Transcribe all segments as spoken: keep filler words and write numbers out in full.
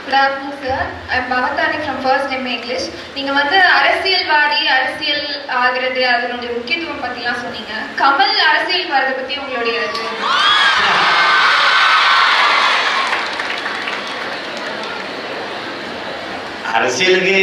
Good afternoon, sir. I'm Bhavatani from First M A English. நீங்க வந்து அரசியல்வாதி அரசியல் ஆகிறது அதனுடைய முக்கியத்துவம் பத்திலாம் சொன்னீங்க. கமல் அரசியல் வரதை பத்தி உங்களுடைய அரசியலுக்கு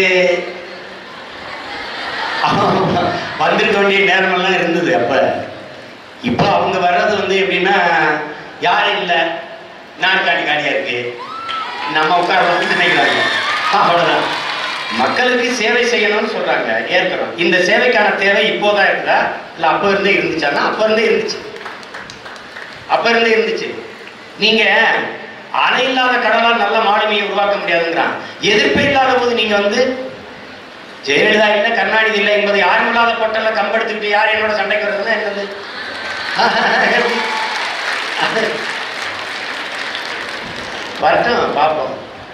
வந்திருக்க வேண்டிய நேரமெல்லாம் இருந்தது. அப்ப இப்போ அவங்க வர்றது வந்து எப்படின்னா யாரும் இல்லை, நாற்காலி காலியா இருக்கு, நம்ம உட்காரலாம் நினைக்கிறாங்க. அவ்வளவுதான். மக்களுக்கு சேவை செய்யணும்னு சொல்றாங்க, ஏற்கிறோம். இந்த சேவைக்கான தேவை இப்போதான் இருக்குதா இல்ல அப்ப இருந்தே இருந்துச்சான்னா அப்ப இருந்தே இருந்துச்சு அப்ப இருந்தே இருந்துச்சு நீங்க அணை இல்லாத கடலால் நல்ல மாலுமியை உருவாக்க முடியாதுங்கிறான். எதிர்ப்பே இல்லாத போது நீங்க வந்து ஜெயலலிதா இல்லை கருணாநிதி இல்லை என்பதை யாரும் இல்லாத பொட்டல்ல கம்பெடுத்துக்கிட்டு யார் என்னோட சண்டைக்கு வர்றதுன்னா என்னது? வரட்டும், பார்ப்போம்.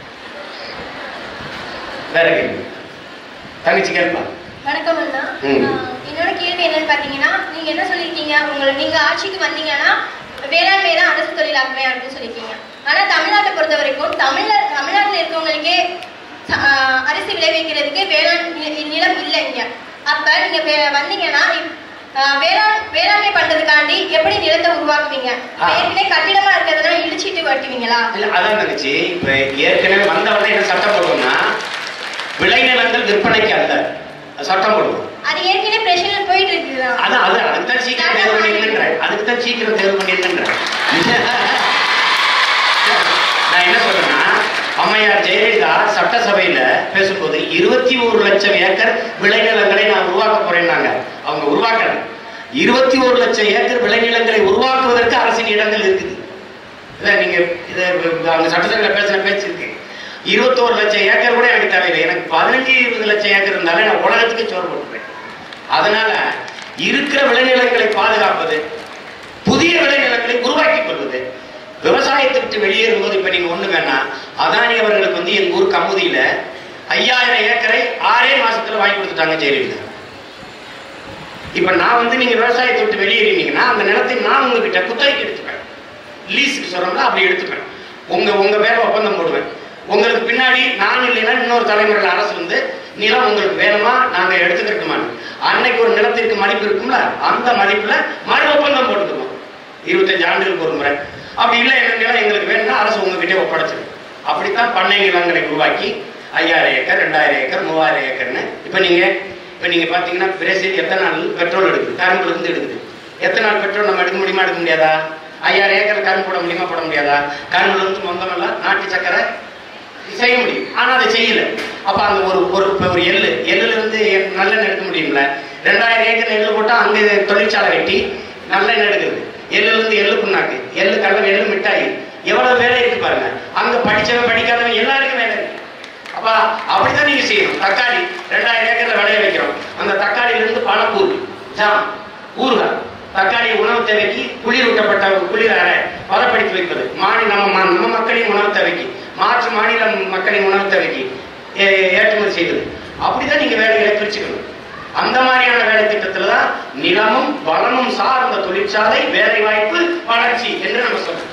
வேற கேள்வி தங்கச்சி கேட்பா. வணக்கம் அண்ணா. என்னோட கேள்வி என்னன்னு பாத்தீங்கன்னா, நீங்க என்ன சொல்லிருக்கீங்க, உங்களை நீங்க ஆட்சிக்கு வந்தீங்கன்னா வேளாண்மை தான் அரசு தொழிலாக்குவேன் அப்படின்னு சொல்லிருக்கீங்க. ஆனா தமிழ்நாட்டை பொறுத்த வரைக்கும் தமிழ தமிழ்நாட்டில் இருக்கவங்களுக்கே அரிசி விளைவிக்கிறதுக்கு வேளாண் நிலம் இல்லைங்க. அப்ப நீங்க வந்தீங்கன்னா வேளாண் வேளாண்மை பண்றதுக்காண்டி எப்படி நிலத்தை உருவாக்குவீங்க? ஏற்கனவே கட்டிடமா இருக்கிறதெல்லாம் இடிச்சிட்டு வட்டுவீங்களா? இல்ல அதான் நினைச்சு இப்ப ஏற்கனவே வந்தவங்க என்ன சட்டம் போடுவோம்னா விளைநிலங்கள் விற்பனைக்கு அல்ல சட்டம் போடுவோம். அது ஏற்கனவே பிரச்சனை போயிட்டு இருக்குதா? அதான் அது அதுக்கு தான் சீக்கிரம் தேர்வு பண்ணிருக்கேன் அதுக்கு தான் சீக்கிரம் தேர்வு பண்ணிருக்கேன் நான் என்ன சொல்றேன்னா, அம்மையார் ஜெயலலிதா சட்டசபையில பேசும்போது இருபத்தி ஒரு லட்சம் ஏக்கர் விளைநிலங்களை நான் உருவாக்க போறேன்னாங்க. அவங்க உருவாக்கல. இருபத்தி ஒரு லட்சம் ஏக்கர் விளைநிலங்களை உருவாக்குவதற்கு அரசின் இடங்கள் இருக்குது. இதை நீங்க இதை அவங்க சட்டசபையில பேசுற பேச்சு இருக்கு. இருபத்தோரு லட்சம் ஏக்கர் கூட எனக்கு தேவையில்லை. எனக்கு பதினஞ்சு இருபது லட்சம் ஏக்கர் இருந்தாலே நான் உலகத்துக்கு சோறு போட்டுப்பேன். அதனால இருக்கிற விளைநிலங்களை பாதுகாப்பது, புதிய விளைநிலங்களை உருவாக்கிக் கொள்வது, விவசாயத்தை விட்டு வெளியேறும்போது இப்ப நீங்க ஒண்ணு வேணாம், அதானி அவர்களுக்கு வந்து எங்க ஊர் கமுதியில ஐயாயிரம் ஏக்கரை ஆறே மாசத்துல வாங்கி கொடுத்துட்டாங்க ஜெயலலிதா. இப்ப நான் வந்து நீங்க விவசாயத்தை விட்டு வெளியேறினீங்கன்னா அந்த நிலத்தை நான் உங்ககிட்ட குத்தகைக்கு எடுத்துப்பேன். லீஸுக்கு சொல்றோம்னா அப்படி எடுத்துப்பேன். உங்க உங்க பேர ஒப்பந்தம் போடுவேன். உங்களுக்கு பின்னாடி நான் இல்லைன்னா இன்னொரு தலைமுறையில் அரசு வந்து நிலம் உங்களுக்கு வேணுமா நாங்க எடுத்துக்கிட்டுமான்னு அன்னைக்கு ஒரு நிலத்திற்கு மதிப்பு இருக்கும்ல, அந்த மதிப்புல மறு ஒப்பந்தம் போட்டுக்குவோம் இருபத்தஞ்சு ஆண்டுகளுக்கு ஒரு முறை. அப்படி இல்லை எங்க நிலம் எங்களுக்கு வேணும்னா அரசு உங்ககிட்டே ஒப்படைச்சிடும். அப்படித்தான் பண்ணை நிலங்களை உருவாக்கி ஐயாயிரம் ஏக்கர் ரெண்டாயிரம் ஏக்கர் மூவாயிரம் ஏக்கர்னு இப்ப நீங்க இப்ப நீங்க பாத்தீங்கன்னா பிரேசில் எத்தனை நாள் பெட்ரோல் எடுக்குது, கரும்புல இருந்து எடுக்குது. எத்தனை நாள் பெட்ரோல் நம்ம எடுக்க முடியுமா எடுக்க முடியாதா? ஐயாயிரம் ஏக்கர் கரும்பு போட முடியுமா போட முடியாதா? கரும்புல இருந்து மொத்தமெல்லாம் நாட்டு சக்கரை செய்ய முடியும், ஆனா அதை செய்யல. அப்ப அந்த ஒரு ஒரு ஒரு எள்ளு எள்ளுல இருந்து நல்லெண்ணெய் எடுக்க முடியும்ல. ரெண்டாயிரம் ஏக்கர் எள்ளு போட்டா அங்க தொழிற்சாலை வெட்டி நல்லெண்ணெய் எடுக்குது. எள்ளுல இருந்து எள்ளு புண்ணாக்கு, எள்ளு கடலை, எள்ளு மிட்டாய், எவ்வளவு வேலை இருக்கு பாருங்க. அங்க படிச்சவன் படிக்காதவன் எல்லாருக்கும் வேலை இருக்கு. அப்ப அப்படிதான் நீங்க செய்யணும். தக்காளி ரெண்டாயிரம் ஏக்கர்ல விளைய வைக்கிறோம். அந்த தக்காளியில இருந்து பணக்கூர், ஜாம், ஊறுகாய், தக்காளி உணவு தேவைக்கு குளிர் ஊட்டப்பட்ட குளிர் அறை பதப்படுத்தி வைப்பது, மாநில நம்ம நம்ம மக்களின் உணவு தேவைக்கு மாற்று மாநில மக்களின் உணவு தேவைக்கு ஏற்றுமதி செய்வது. அப்படிதான் நீங்க வேலைகளை பிரிச்சுக்கணும். அந்த மாதிரியான வேலை திட்டத்துலதான் நிலமும் வளமும் சார்ந்த தொழிற்சாலை வேலை வாய்ப்பு வளர்ச்சி என்று நம்ம சொல்றோம்.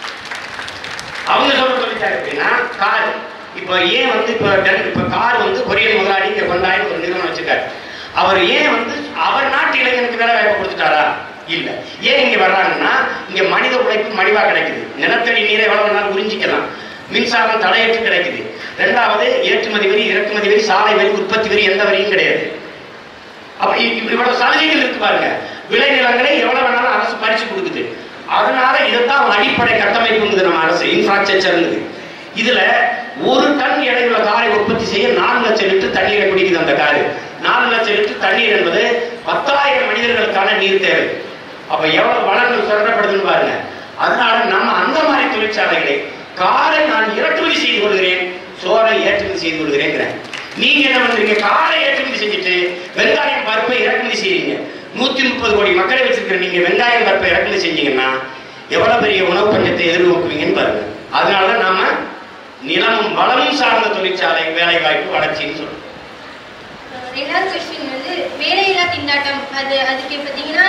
அவங்க சொல்ற தொழிற்சாலை அப்படின்னா கார். இப்ப ஏன் வந்து இப்ப இப்ப கார் வந்து கொரியன் முதலாளி இங்க கொண்டாயிரம் ஒரு நிறுவனம் வச்சிருக்காரு. அவர் ஏன் வந்து அவர் நாட்டு இளைஞனுக்கு வேலை வாய்ப்பு கொடுத்துட்டாரா? இல்ல. ஏன் இங்க வர்றாங்கன்னா இங்க மனித உழைப்பு மலிவா கிடைக்குது. நிலத்தடி நீரை எவ்வளவு நாள் உறிஞ்சிக்கலாம். மின்சாரம் தடையற்று கிடைக்குது. ரெண்டாவது ஏற்றுமதி வரி, இறக்குமதி வரி, சாலை வரி, உற்பத்தி வரி எந்த வரியும் கிடையாது. அப்ப இவ்வளவு சலுகைகள் இருக்கு பாருங்க. விளைநிலங்களை எவ்வளவு வேணாலும் அரசு பறிச்சு கொடுக்குது. அதனால இதைத்தான் அடிப்படை கட்டமைப்புங்குது நம்ம அரசு, இன்ஃப்ராஸ்ட்ரக்சர். இதுல ஒரு டன் எடையுள்ள காரை உற்பத்தி செய்ய நாலு லட்சம் லிட்டர் தண்ணீரை குடிக்குது அந்த காரு. நாலு லட்சம் லிட்டர் தண்ணீர் என்பது பத்தாயிரம் மனிதர்களுக்கான நீர் தேவை. அப்ப எவ்வளவு வளங்கள் சுரண்டப்படுதுன்னு பாருங்க. அதனால நம்ம அந்த மாதிரி தொழிற்சாலைகளை, காரை நான் இறக்குமதி செய்து கொள்கிறேன், சோறை ஏற்றுமதி செய்து கொள்கிறேன். நீங்க என்ன பண்றீங்க? காரை ஏற்றுமதி செஞ்சுட்டு வெங்காயம் பருப்பை இறக்குமதி செய்றீங்க. நூத்தி முப்பது கோடி மக்களை வச்சிருக்கிற நீங்க வெங்காயம் பருப்பை இறக்குமதி செஞ்சீங்கன்னா எவ்வளவு பெரிய உணவு பஞ்சத்தை எதிர்நோக்குவீங்கன்னு பாருங்க. அதனால நாம நிலமும் வளமும் சார்ந்த தொழிற்சாலை வேலை வாய்ப்பு வளர்ச்சின்னு சொல்றோம். ரெண்டாவது கொஸ்டின் வந்து வேலையில்லா திண்டாட்டம். அது அதுக்கு பார்த்தீங்கன்னா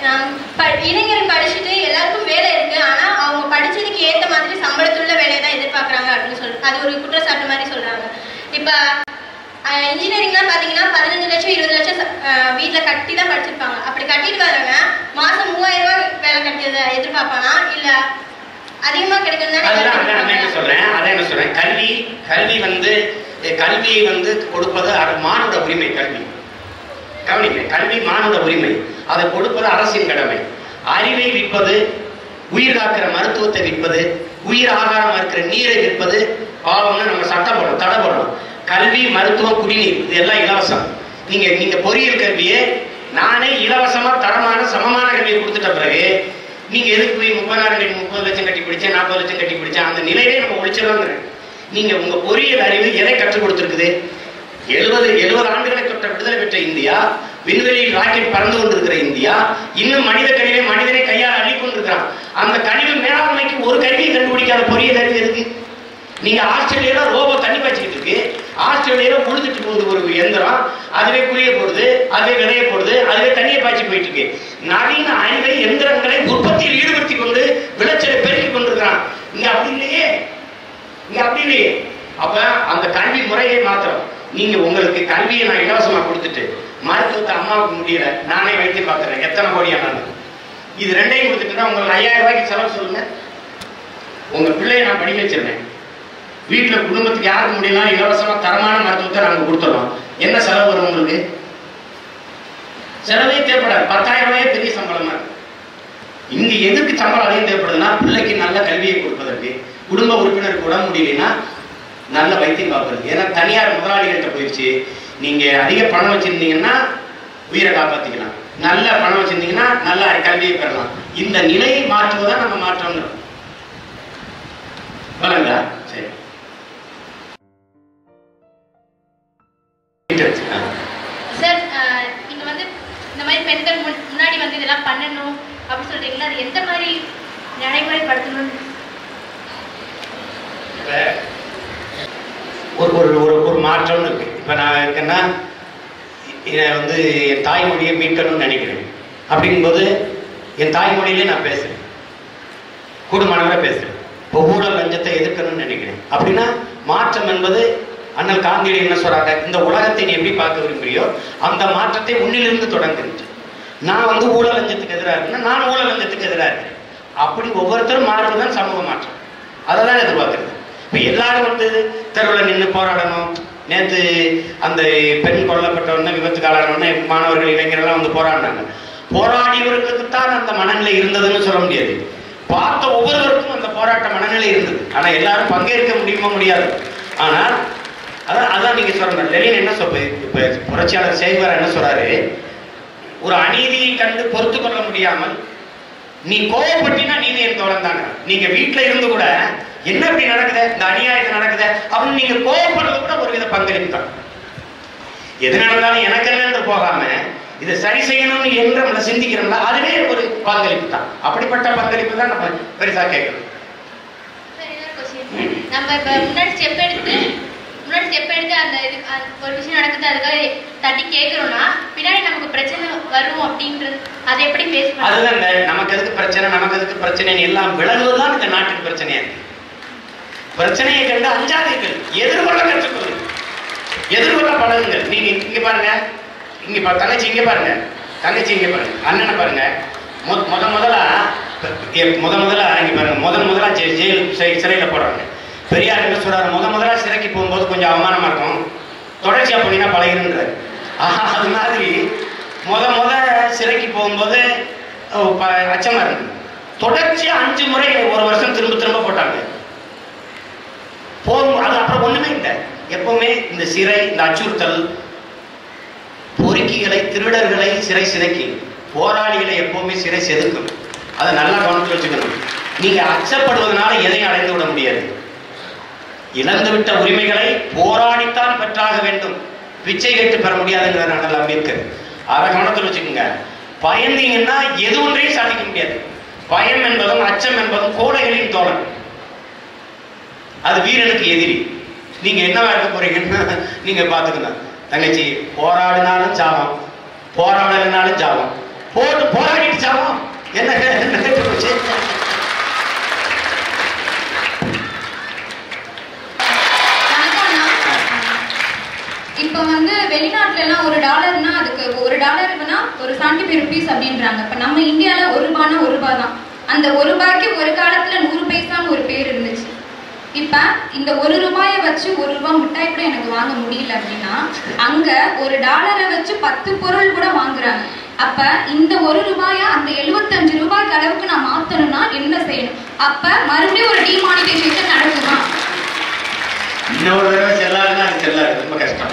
இளைஞர் படிச்சுட்டு எல்லாருக்கும் வேலை இருக்கு, ஆனா அவங்க படிச்சதுக்கு ஏற்ற மாதிரி சம்பளத்துள்ள வேலையை தான் எதிர்பார்க்கறாங்க அப்படின்னு சொல்லிட்டு அது ஒரு குற்றச்சாட்டு இன்ஜினியரிங்லாம் பார்த்தீங்கன்னா பதினஞ்சு லட்சம் இருபது லட்சம் வீட்டில் கட்டி தான் படிச்சிருப்பாங்க. அப்படி கட்டிட்டு வரவங்க மாதம் மூவாயிரம் ரூபாய் வேலை கட்டியதை எதிர்பார்ப்பானா இல்லை அதிகமாக கிடைக்கணும்? சொல்றேன் அதான் என்ன சொல்றேன், கல்வி கல்வி வந்து கல்வியை வந்து கொடுப்பது மானுட உரிமை. கல்வி கவனிக்க, கல்வி மானுட உரிமை, அதை கொடுப்பது அரசின் கடமை. அறிவை விற்பது, உயிர் காக்கிற மருத்துவத்தை விற்பது, உயிர் ஆகாரமா இருக்கிற நீரை விற்பது பாவம்னு நம்ம சட்டம் போடணும், தடை போடணும். கல்வி, மருத்துவம், குடிநீர் இது எல்லாம் இலவசம். நீங்க நீங்க பொறியியல் கல்வியே நானே இலவசமா தரமான சமமான கல்வியை கொடுத்துட்ட பிறகு நீங்க எதுக்கு போய் முப்பதாயிரம் கட்டி முப்பது லட்சம் கட்டி பிடிச்சேன் நாற்பது லட்சம் கட்டி பிடிச்சேன் அந்த நிலையே நம்ம ஒழிச்சிடலாங்கிறேன். நீங்க உங்க பொறியியல் அறிவு எதை கற்றுக் கொடுத்திருக்குது? எழுபது எழுபது ஆண்டுகளை தொட்ட விடுதலை பெற்ற இந்தியா, விண்வெளியில் ராக்கெட் பறந்து கொண்டிருக்கிற இந்தியா, இன்னும் மனித கழிவை மனிதனை கையால் அள்ளி கொண்டிருக்கிறான். அந்த கழிவு மேலாண்மைக்கு ஒரு கல்வியை கண்டுபிடிக்காத பொறியியல் அறிவு இருக்கு. நீங்க ஆஸ்திரேலியால ரோபோ தண்ணி பாய்ச்சிக்கிட்டு இருக்கு, ஆஸ்திரேலியால உழுதுட்டு போகுது ஒரு எந்திரம், அதுவே குளிய போடுது, அதுவே விதைய போடுது, அதுவே தண்ணியை பாய்ச்சி போயிட்டு இருக்கு. நவீன அறிவை எந்திரங்களை உற்பத்தியில் ஈடுபடுத்தி கொண்டு விளைச்சலை பெருக்கி கொண்டிருக்கிறான். இங்க அப்படி இல்லையே, இங்க அப்படி இல்லையே. அப்ப அந்த கல்வி முறையை மாத்திரம். நீங்க உங்களுக்கு கல்வியை நான் இலவசமா கொடுத்துட்டு மருத்துவத்தை அம்மாவுக்கு முடியல, நானே வைத்து பார்க்கிறேன் எத்தனை கோடி ஆனாலும், இது ரெண்டையும் கொடுத்துட்டுனா உங்களுக்கு ஐயாயிரம் ரூபாய்க்கு செலவு சொல்லுங்க. உங்க பிள்ளையை நான் படிக்க வச்சிருந்தேன், வீட்டுல குடும்பத்துக்கு யாருக்கு முடியல இலவசமா தரமான மருத்துவத்தை நாங்க கொடுத்துறோம். என்ன செலவு வரும் உங்களுக்கு? செலவே தேவைப்படாது. பத்தாயிரம் ரூபாயே பெரிய சம்பளமா இருக்கு. இங்க எதுக்கு சம்பளம் அதிகம் தேவைப்படுதுன்னா பிள்ளைக்கு நல்ல கல்வியை கொடுப்பதற்கு, குடும்ப உறுப்பினருக்கு உடம்பு முடியலன்னா நல்ல வைத்தியம் பார்க்கறது. ஏன்னா தனியார் முதலாளிகள்கிட்ட போயிடுச்சு. நீங்க அதிக பணம் வச்சிருந்தீங்கன்னா உயிரை காப்பாத்திக்கலாம், நல்ல பணம் வச்சிருந்தீங்கன்னா நல்ல கல்வியை பெறலாம். இந்த நிலையை மாற்றுவதான் நம்ம மாற்றணும். வளங்க சரி சார், நீங்க வந்து இந்த மாதிரி பெண்கள் முன்னாடி வந்து இதெல்லாம் பண்ணணும் அப்படின்னு சொல்றீங்களா, அது எந்த மாதிரி நடைமுறைப்படுத்தணும்? ஒரு ஒரு ஒரு மாற்றம் இருக்கு. இப்ப நான் இருக்கேன்னா வந்து என் தாய்மொழியை மீட்கணும்னு நினைக்கிறேன். அப்படிங்கும்போது என் தாய்மொழியிலே நான் பேசுறேன், கூடுமானவரை பேசுறேன். இப்போ ஊழல் லஞ்சத்தை எதிர்க்கணும்னு நினைக்கிறேன். அப்படின்னா மாற்றம் என்பது அண்ணல் காந்தியடி என்ன சொல்றாங்க, இந்த உலகத்தை நீ எப்படி பார்க்க விரும்புறியோ அந்த மாற்றத்தை உன்னிலிருந்து தொடங்குச்சு. நான் வந்து ஊழல் லஞ்சத்துக்கு எதிராக இருக்குன்னா நான் ஊழல் லஞ்சத்துக்கு எதிராக இருக்கேன். அப்படி ஒவ்வொருத்தரும் மாறுவதுதான் சமூக மாற்றம். அதை தான் எதிர்பார்க்குறது. இப்போ எல்லாரும் வந்து தெருவில் நின்று போராடணும். நேற்று அந்த பெண் கொல்லப்பட்டவொடனே விபத்துக்காளானவொடனே மாணவர்கள் இளைஞர்கள்லாம் வந்து போராடினாங்க. போராடியவர்களுக்குத்தான் அந்த மனநிலை இருந்ததுன்னு சொல்ல முடியாது. பார்த்த ஒவ்வொருவருக்கும் அந்த போராட்ட மனநிலை இருந்தது. ஆனால் எல்லாரும் பங்கேற்க முடியுமா? முடியாது. ஆனால் அதான் அதான் நீங்க சொல்ற லெனின் என்ன சொல்ற, இப்ப புரட்சியாளர் சேகுவார் என்ன சொல்றாரு, ஒரு அநீதியை கண்டு பொறுத்து கொள்ள முடியாமல் நீ கோவப்பட்டினா நீதி என் தோழன் தாங்க. நீங்க வீட்டுல இருந்து கூட என்ன இப்படி நடக்குது, இந்த அநியாயத்தை நடக்குது அப்படின்னு நீங்க கோவப்படுறது கூட ஒரு வித பங்களிப்பு தான். எது நடந்தாலும் எனக்கு என்னன்னு போகாம இதை சரி செய்யணும்னு என்று நம்ம சிந்திக்கிறோம்ல, அதுவே ஒரு பங்களிப்பு தான். அப்படிப்பட்ட பங்களிப்பு தான் நம்ம பெருசா கேட்கணும். நம்ம இப்ப முன்னாடி ஸ்டெப் எடுத்து முன்னாடி ஸ்டெப் எடுத்து அந்த இது ஒரு விஷயம் நடக்குது அதுக்காக தட்டி கேட்கிறோம்னா பின்னாடி நமக்கு பிரச்சனை வரும் அப்படின்றது அதை எப்படி பேச? அதுதான் நமக்கு எதுக்கு பிரச்சனை, நமக்கு எதுக்கு பிரச்சனை எல்லாம் விளங்குவதுதான் இந்த நாட்டுக்கு பிரச்சனையா இருக்கு. பிரச்சனையை கண்டு அஞ்சாதீர்கள், எதிர்கொள்ள கற்றுக்கொள்ளுங்கள், எதிர்கொள்ள பழகுங்கள். நீங்க இங்க பாருங்க, இங்க தங்கச்சி இங்க பாருங்க, தங்கச்சி இங்க பாருங்க, அண்ணனை பாருங்க. முத முதலா முத முதலா இங்க பாருங்க, முதல் முதலா ஜெயில் சிறையில போடுறாங்க. பெரியார் என்ன சொல்றாரு, முத முதலா சிறைக்கு போகும்போது கொஞ்சம் அவமானமா இருக்கும், தொடர்ச்சியா போனீங்கன்னா பழகிருன்றாரு. அது மாதிரி முத முத சிறைக்கு போகும்போது அச்சமா இருக்கு. தொடர்ச்சியா அஞ்சு முறை ஒரு வருஷம் திரும்ப திரும்ப போட்டாங்க. போகும் அது அப்புறம் ஒண்ணுமே இல்லை. எப்பவுமே இந்த சிறை, இந்த அச்சுறுத்தல் பொறுக்கிகளை, திருடர்களை சிறை சிதைக்கி, போராளிகளை எப்பவுமே சிறை செதுக்கும். அதை நல்லா கவனத்தில் வச்சுக்கணும். நீங்க அச்சப்படுவதனால எதையும் அடைந்து விட முடியாது. இழந்துவிட்ட உரிமைகளை போராடித்தான் பெற்றாக வேண்டும், பிச்சை கேட்டு பெற முடியாதுங்கிறார் அண்ணல் அம்பேத்கர். அதை கவனத்தில் வச்சுக்கோங்க. பயந்தீங்கன்னா எது ஒன்றையும் சாதிக்க முடியாது. பயம் என்பதும் அச்சம் என்பதும் கோடைகளின் தோழன், அது வீரனுக்கு எதிரி. நீங்க என்னவா இருக்க போறீங்கன்னா நீங்க பாத்துக்கணும். தங்கச்சி போராடினாலும் சாவம், போராடலைனாலும் சாவம், போட்டு போராடிட்டு சாவம். என்ன போச்சு? இப்போ அந்த ஒரு ரூபாய்க்கு ஒரு காலத்துல நூறு பைசான்னு ஒரு பேர் இருந்துச்சு. இப்ப இந்த ஒரு ரூபாயை வச்சு ஒரு ரூபாய் மிட்டாய் கூட எனக்கு வாங்க முடியல அப்படின்னா அங்க ஒரு டாலரை வச்சு பத்து பொருள் கூட வாங்குறாங்க. அப்ப இந்த ஒரு ரூபாயா அந்த எழுபத்தஞ்சு ரூபாய்க்கு அளவுக்கு நான் மாத்தணும்னா என்ன செய்யணும்? அப்ப மறுபடியும் ஒரு டிமானிட்டைசேஷன் நடக்குமா? இன்னொரு தடவை செல்லாதுன்னா அது செல்லாது, ரொம்ப கஷ்டம்.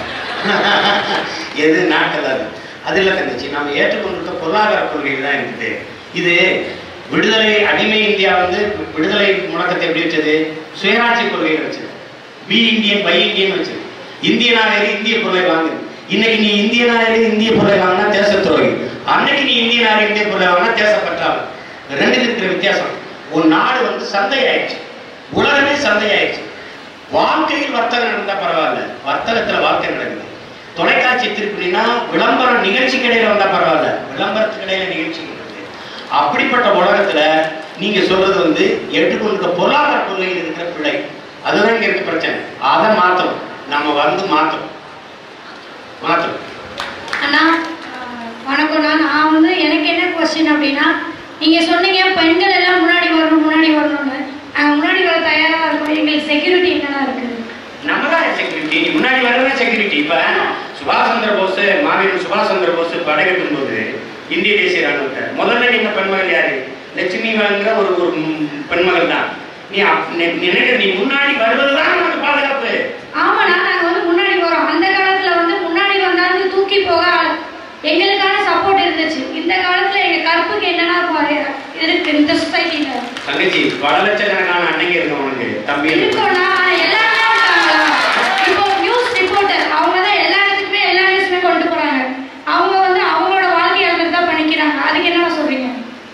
எது நாட்டலாது அது இல்லை தங்கச்சி. நாம் ஏற்றுக்கொண்டிருக்க பொருளாதார கொள்கைகள் தான் இருக்குது. இது விடுதலை அடிமை இந்தியா வந்து விடுதலை முழக்கத்தை எப்படி வச்சது? சுயராட்சி கொள்கையை வச்சது. பி இந்தியன் பை இந்தியன் வச்சது. இந்திய நாயரி இந்திய பொருளை வாங்குது. இன்னைக்கு நீ இந்திய நாயரி இந்திய பொருளை வாங்கினா தேச துரோகி, அன்னைக்கு நீ இந்திய நாயரி இந்திய பொருளை வாங்கினா தேசப்பற்றாது. ரெண்டுக்கு இருக்கிற வித்தியாசம். ஒரு நாடு வந்து சந்தை ஆயிடுச்சு, உலகமே சந்தை ஆயிடுச்சு. வாழ்க்கையில் வர்த்தகம் நடந்தா பரவாயில்ல, வர்த்தகத்துல வாழ்க்கை நடக்குது. தொலைக்காட்சி திருப்பினா விளம்பரம் நிகழ்ச்சி கடையில வந்தா பரவாயில்ல, விளம்பரத்துக்கு இடையில நிகழ்ச்சி நடக்குது. அப்படிப்பட்ட உலகத்துல நீங்க சொல்றது வந்து ஏற்றுக்கொண்ட பொருளாதார கொள்கையில் இருக்கிற பிள்ளை, அதுதான் இங்க இருக்க பிரச்சனை. அதை மாத்தணும், நம்ம வந்து மாத்தணும் மாத்தணும். அண்ணா வணக்கம்ண்ணா. நான் வந்து எனக்கு என்ன கொஸ்டின் அப்படின்னா, நீங்க சொன்னீங்க பெண்கள் எல்லாம் முன்னாடி வரணும் முன்னாடி வரணும்னு. நாங்கள் முன்னாடி வர தயாரா இருக்கோம். எங்களுக்கு செக்யூரிட்டி என்னெல்லாம் இருக்குது? நம்ம தான் செக்யூரிட்டி. நீ முன்னாடி வரவே செக்யூரிட்டி. இப்ப சுபாஷ் சந்திர போஸ், மாவீரன் சுபாஷ் சந்திர போஸ் படையெடுக்கும் போது இந்திய தேசிய ராணுவத்தை முதல்ல நீங்க பெண்மகள் யாரு? லட்சுமி வாங்குற ஒரு ஒரு பெண்மகள் தான். நீ நினைக்கிற நீ முன்னாடி வருவதுதான் நமக்கு பாதுகாப்பு. ஆமாண்ணா, நாங்க வந்து முன்னாடி வரோம். அந்த காலத்துல வந்து முன்னாடி வந்தாலும் தூக்கி போக எங்களுக்கான சப்போர்ட் இருந்துச்சு. இந்த காலத்துல எங்க கற்புக்கு என்னன்னா இருக்கு இந்த சொசைட்டில. தங்கச்சி பல லட்சக்கணக்கான அன்னைக்கு இருக்கும் உனக்கு தம்பி இருக்கோம்னா எல்லாருமே இருக்காங்களா? இப்போ நியூஸ் ரிப்போர்ட்டர் அவங்க தான் எல்லா இடத்துக்குமே எல்லா நியூஸுமே கொண்டு போறாங்க. அவங்க வந்து அவங்களோட வாழ்க்கையை தான் பண்ணிக்கிறாங்க. அதுக்கு என்ன சொல்றீங்க?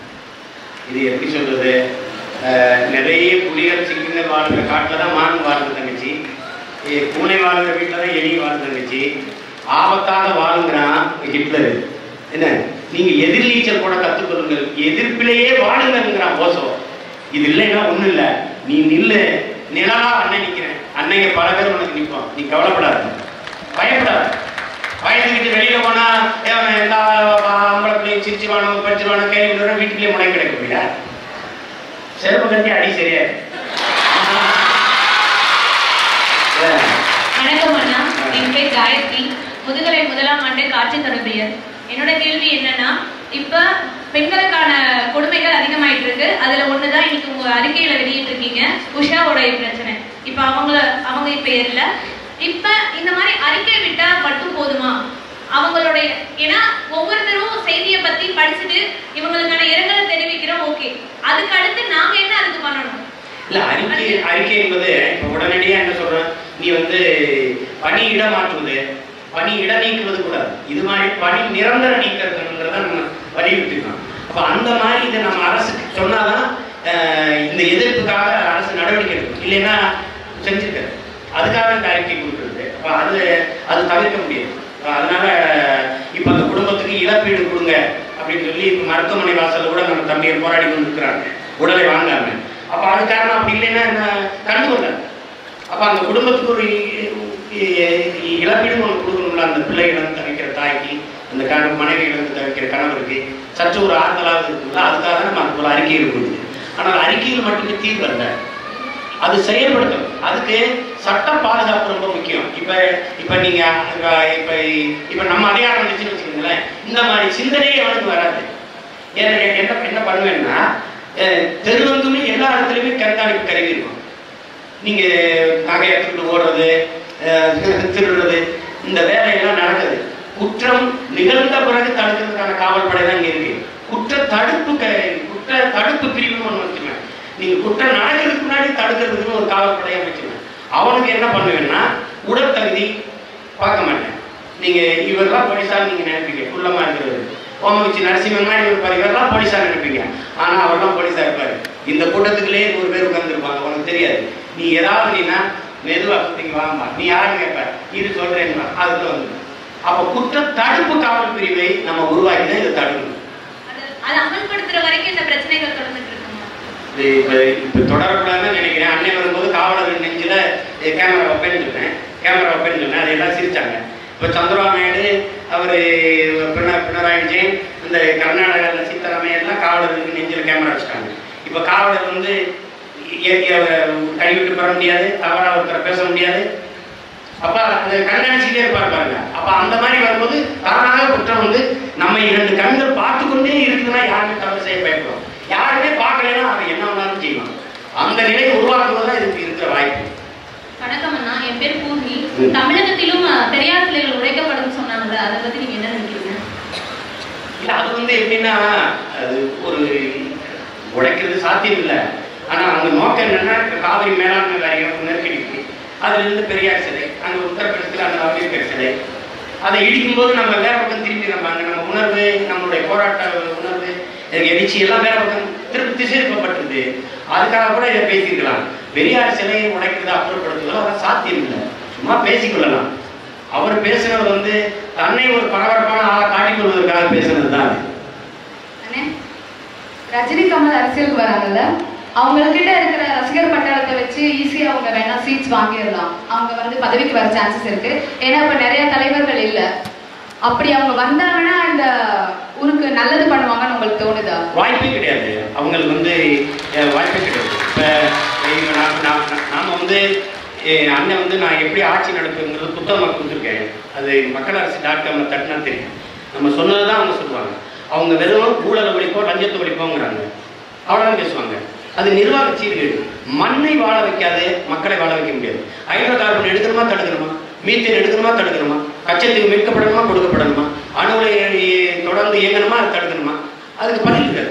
இது எப்படி சொல்றது? நிறைய புலிகள் சிங்கங்கள் வாழ்கிற காட்டில் தான் மான் வாழ்ந்து தங்கச்சி, பூனை வாழ்கிற வீட்டில் தான் எலி வாழ்ந்து தங்கச்சி. ஆபத்தாக வாழ்கிறான் ஹிட்லர். என்ன நீங்க எதிர்நீச்சல் கூட கற்றுக்கொள்ளுங்கள், எதிர்ப்பிலேயே வாழுங்கிறான் ஓசோ. இது இல்லைன்னா ஒன்றும் இல்லை, நீ நில்லு, நிலவா அண்ணன் நிற்கிறேன், அன்னைக்கு பல பேர் உனக்கு நிற்போம். நீ கவலைப்படாது, பயப்படாது. பயந்துக்கிட்டு வெளியில போனா எல்லா ஆம்பளை பிள்ளையும் சிரிச்சு வாணும் படிச்சு வாணும் கேள்வி விடுற வீட்டுக்குள்ளேயே முடை கிடைக்க போயிடா செருப்பு கட்டி அடி சரியா. வணக்கம் அண்ணா, என் பேர் காயத்ரி, முதுகலை முதலாம் ஆண்டு காட்சி தொடர்பியர். என்னோட கேள்வி என்னன்னா, இப்ப பெண்களுக்கான கொடுமைகள் அதிகமாயிட்டு இருக்கு. அதுல ஒண்ணுதான் இன்னைக்கு உங்க அறிக்கையில வெளியிட்டு இருக்கீங்க, உஷாவோடைய பிரச்சனை. இப்ப அவங்க அவங்க இப்ப இல்ல. இப்ப இந்த மாதிரி அறிக்கை விட்டா மட்டும் போதுமா அவங்களுடைய? ஏன்னா ஒவ்வொருத்தரும் செய்தியை பத்தி படிச்சுட்டு இவங்களுக்கான இரங்கலை தெரிவிக்கிறோம், ஓகே. அதுக்கு அடுத்து நாங்க என்ன அதுக்கு பண்ணணும்? இல்ல அறிக்கை அறிக்கை என்பது இப்ப உடனடியா என்ன சொல்றேன், நீ வந்து பணி இட மாற்றுவது, பணி இட நீக்குவது கூடாது. இது மாதிரி பணி நிரந்தர நீக்கிறதுன்றத நம்ம வலியுறுத்திக்கலாம். அப்ப அந்த மாதிரி இதை நம்ம அரசுக்கு சொன்னாதான் இந்த எதிர்ப்புக்காக அரசு நடவடிக்கை எடுக்கும், இல்லைன்னா செஞ்சிருக்காரு. அதுக்காக இந்த அறிக்கை கொடுக்குறது. அப்ப அது அது தவிர்க்க முடியாது. அதனால இப்ப அந்த குடும்பத்துக்கு இழப்பீடு கொடுங்க அப்படின்னு சொல்லி இப்ப மருத்துவமனை வாசல்ல கூட நம்ம தம்பியை போராடி கொண்டு இருக்கிறாங்க, உடலை வாங்காம. அப்ப அது காரணம் அப்படி இல்லைன்னா என்ன கண்டு வந்தாங்க. அப்ப அந்த குடும்பத்துக்கு ஒரு இழப்பீடு ஒன்று கொடுக்கணும்ல, அந்த பிள்ளை இழந்து தவிக்கிற தாய்க்கு, அந்த கண மனைவி இழந்து தவிக்கிற கணவருக்கு சற்று ஒரு ஆறுதலாக இருக்குல்ல. அதுக்காக நம்ம அது போல அறிக்கைகள் கொடுக்குது. ஆனால் அறிக்கைகள் மட்டுமே தீர்வு அல்ல, அது செயல்படுத்தணும். அதுக்கு சட்ட பாதுகாப்பு ரொம்ப முக்கியம். இப்ப இப்ப நீங்க இப்ப இப்ப நம்ம அடையாளம் வந்துச்சுன்னு வச்சுக்கோங்களேன், இந்த மாதிரி சிந்தனையே அவனுக்கு வராது. என்ன என்ன பண்ணுவேன்னா, தெருவந்துமே எல்லா இடத்துலையுமே கண்காணிப்பு கருவி இருக்கும். நீங்க நகை எடுத்துக்கிட்டு ஓடுறது, திருடுறது, இந்த வேலையெல்லாம் நடக்குது. குற்றம் நிகழ்ந்த பிறகு தடுக்கிறதுக்கான காவல் படை தான் இங்க இருக்கு. குற்ற தடுப்பு குற்ற தடுப்பு பிரிவுன்னு ஒன்று வச்சுக்கேன். நீங்க குற்றம் நடக்கிறதுக்கு முன்னாடி தடுக்கிறதுக்குன்னு ஒரு காவல் படையை வச்சுக்கேன். அவனுக்கு என்ன பண்ணுவேன்னா, உடல் தகுதி பார்க்க மாட்டேன். நீங்க இவரெல்லாம் போலீஸார் நீங்க நினைப்பீங்க, குள்ளமா இருக்கிறது. ஓமவிச்சு நரசிம்மன் மாதிரி இருப்பாரு, இவரெல்லாம் போலீஸார் நினைப்பீங்க. ஆனா அவர்லாம் போலீஸா இருப்பாரு. இந்த கூட்டத்துக்குள்ளேயே நூறு பேர் உட்கார்ந்துருப்பாங்க, உனக்கு தெரியாது. நீ ஏதாவது நீனா மெதுவா நீங்க வாங்கம்மா, நீ யாரும் கேட்ப, இது சொல்றேன்னா அதுக்கு வந்து. அப்ப குற்ற தடுப்பு காவல் பிரிவை நம்ம உருவாக்கி தான் இதை தடுக்கணும். அதை அமல்படுத்துற வரைக்கும் இந்த பிரச்சனைகள் தொடர்ந்துட்டு இருக்குமா? இப்ப இப்ப தொடரக்கூடாதுன்னு நினைக்கிறேன். அன்னை வரும்போது காவலர் நெஞ்சில கேமரா வைப்பேன்னு சொன்னேன், கேமரா வைப்பேன்னு சொன்னேன், அதை எல்லாம் சிரிச்சாங்க. இப்ப சந்திரபாபு நாயுடு, அவரு பின பினராயி விஜயன், இந்த கர்நாடகாவில் சீதாராமையா எல்லாம் காவலர்களுக்கு நெஞ்சில கேமரா வச்சுட்டாங்க. இப்ப காவலர் வந்து கைவிட்டு பெற முடியாது, தவறாக ஒருத்தர பேச முடியாது. அப்ப அந்த கண்காணிச்சுட்டே இருப்பார் பாருங்க. அப்ப அந்த மாதிரி வரும்போது தானாக குற்றம் வந்து நம்ம இரண்டு கண்கள் பார்த்து கொண்டே இருக்குதுன்னா யாருமே தவறு செய்ய பயப்படும். யாருமே பார்க்கலன்னா அவன் என்ன வேணாலும் செய்வான். அந்த நிலையை உருவாக்குவதுதான் இதுக்கு இருக்கிற வாய்ப்பு. வணக்கம் அண்ணா, என் பேர் பூர்ணி. தமிழகத்திலும் பெரியார் சிலைகள் உடைக்கப்படும் சொன்னாங்க, அதை பத்தி நீங்க என்ன நினைக்கிறீங்க? இல்ல அது வந்து எப்படின்னா அது ஒரு உடைக்கிறது சாத்தியம் இல்லை. ஆனா அந்த நோக்கம் என்னன்னா காவிரி மேலாண்மை வாரியம் நெருக்கடிக்கு அதுல இருந்து பெரியார் சிலை, அங்க உத்தரப்பிரதேசத்தில் அந்த அம்பேத்கர் சிலை, அதை இடிக்கும் போது நம்ம வேற பக்கம் திரும்பி நம்ம அங்க நம்ம உணர்வு, நம்மளுடைய போராட்ட உணர்வு, எழுச்சி எல்லாம் வேற பக்கம் திருப்பி திசை திருப்பப்பட்டிருது. அதுக்காக கூட இதை பேசிக்கலாம். பெரியார் சிலையை உடைக்கிறது அப்புறப்படுத்துவதோ அதான் சாத்தியம் இல்லை, சும்மா பேசிக்கொள்ளலாம். அவர் பேசுனது வந்து தன்னை ஒரு பரபரப்பான ஆளை காட்டிக் கொள்வதற்காக பேசுனது தான். ரஜினி கமல் அரசியலுக்கு வராங்கல்ல, அவங்கக்கிட்ட இருக்கிற ரசிகர் பட்டாளத்தை வச்சு ஈஸியாக அவங்க வேணா சீட்ஸ் வாங்கிடலாம். அவங்க வந்து பதவிக்கு வர சான்சஸ் இருக்கு. ஏன்னா இப்போ நிறைய தலைவர்கள் இல்லை. அப்படி அவங்க வந்தாங்கன்னா இந்த ஊருக்கு நல்லது பண்ணுவாங்கன்னு உங்களுக்கு தோணுதா? வாய்ப்பே கிடையாது. அவங்களுக்கு வந்து வாய்ப்பே கிடையாது. இப்போ நாம வந்து அண்ணன் வந்து நான் எப்படி ஆட்சி நடத்துங்கிறது புத்தகமாக கொடுத்துருக்கேன். அது மக்கள் அரசு டாட் காம்ல தட்டினா தெரியும். நம்ம சொன்னது தான் அவங்க சொல்லுவாங்க. அவங்க வெறும் ஊழலை ஒழிப்போம் லஞ்சத்தை ஒழிப்போங்கிறாங்க, அவ்வளோதான் பேசுவாங்க. அது நிர்வாக சீர்கேடு. மண்ணை வாழ வைக்காது மக்களை வாழ வைக்க முடியாது. ஹைட்ரோ கார்பன் எடுக்கணுமா தடுக்கணுமா, மீத்தேன் எடுக்கணுமா தடுக்கணுமா, கச்சத்தீவு மீட்கப்படணுமா கொடுக்கப்படணுமா, அணுலை தொடர்ந்து இயங்கணுமா அதை தடுக்கணுமா, அதுக்கு பதில் இருக்காது.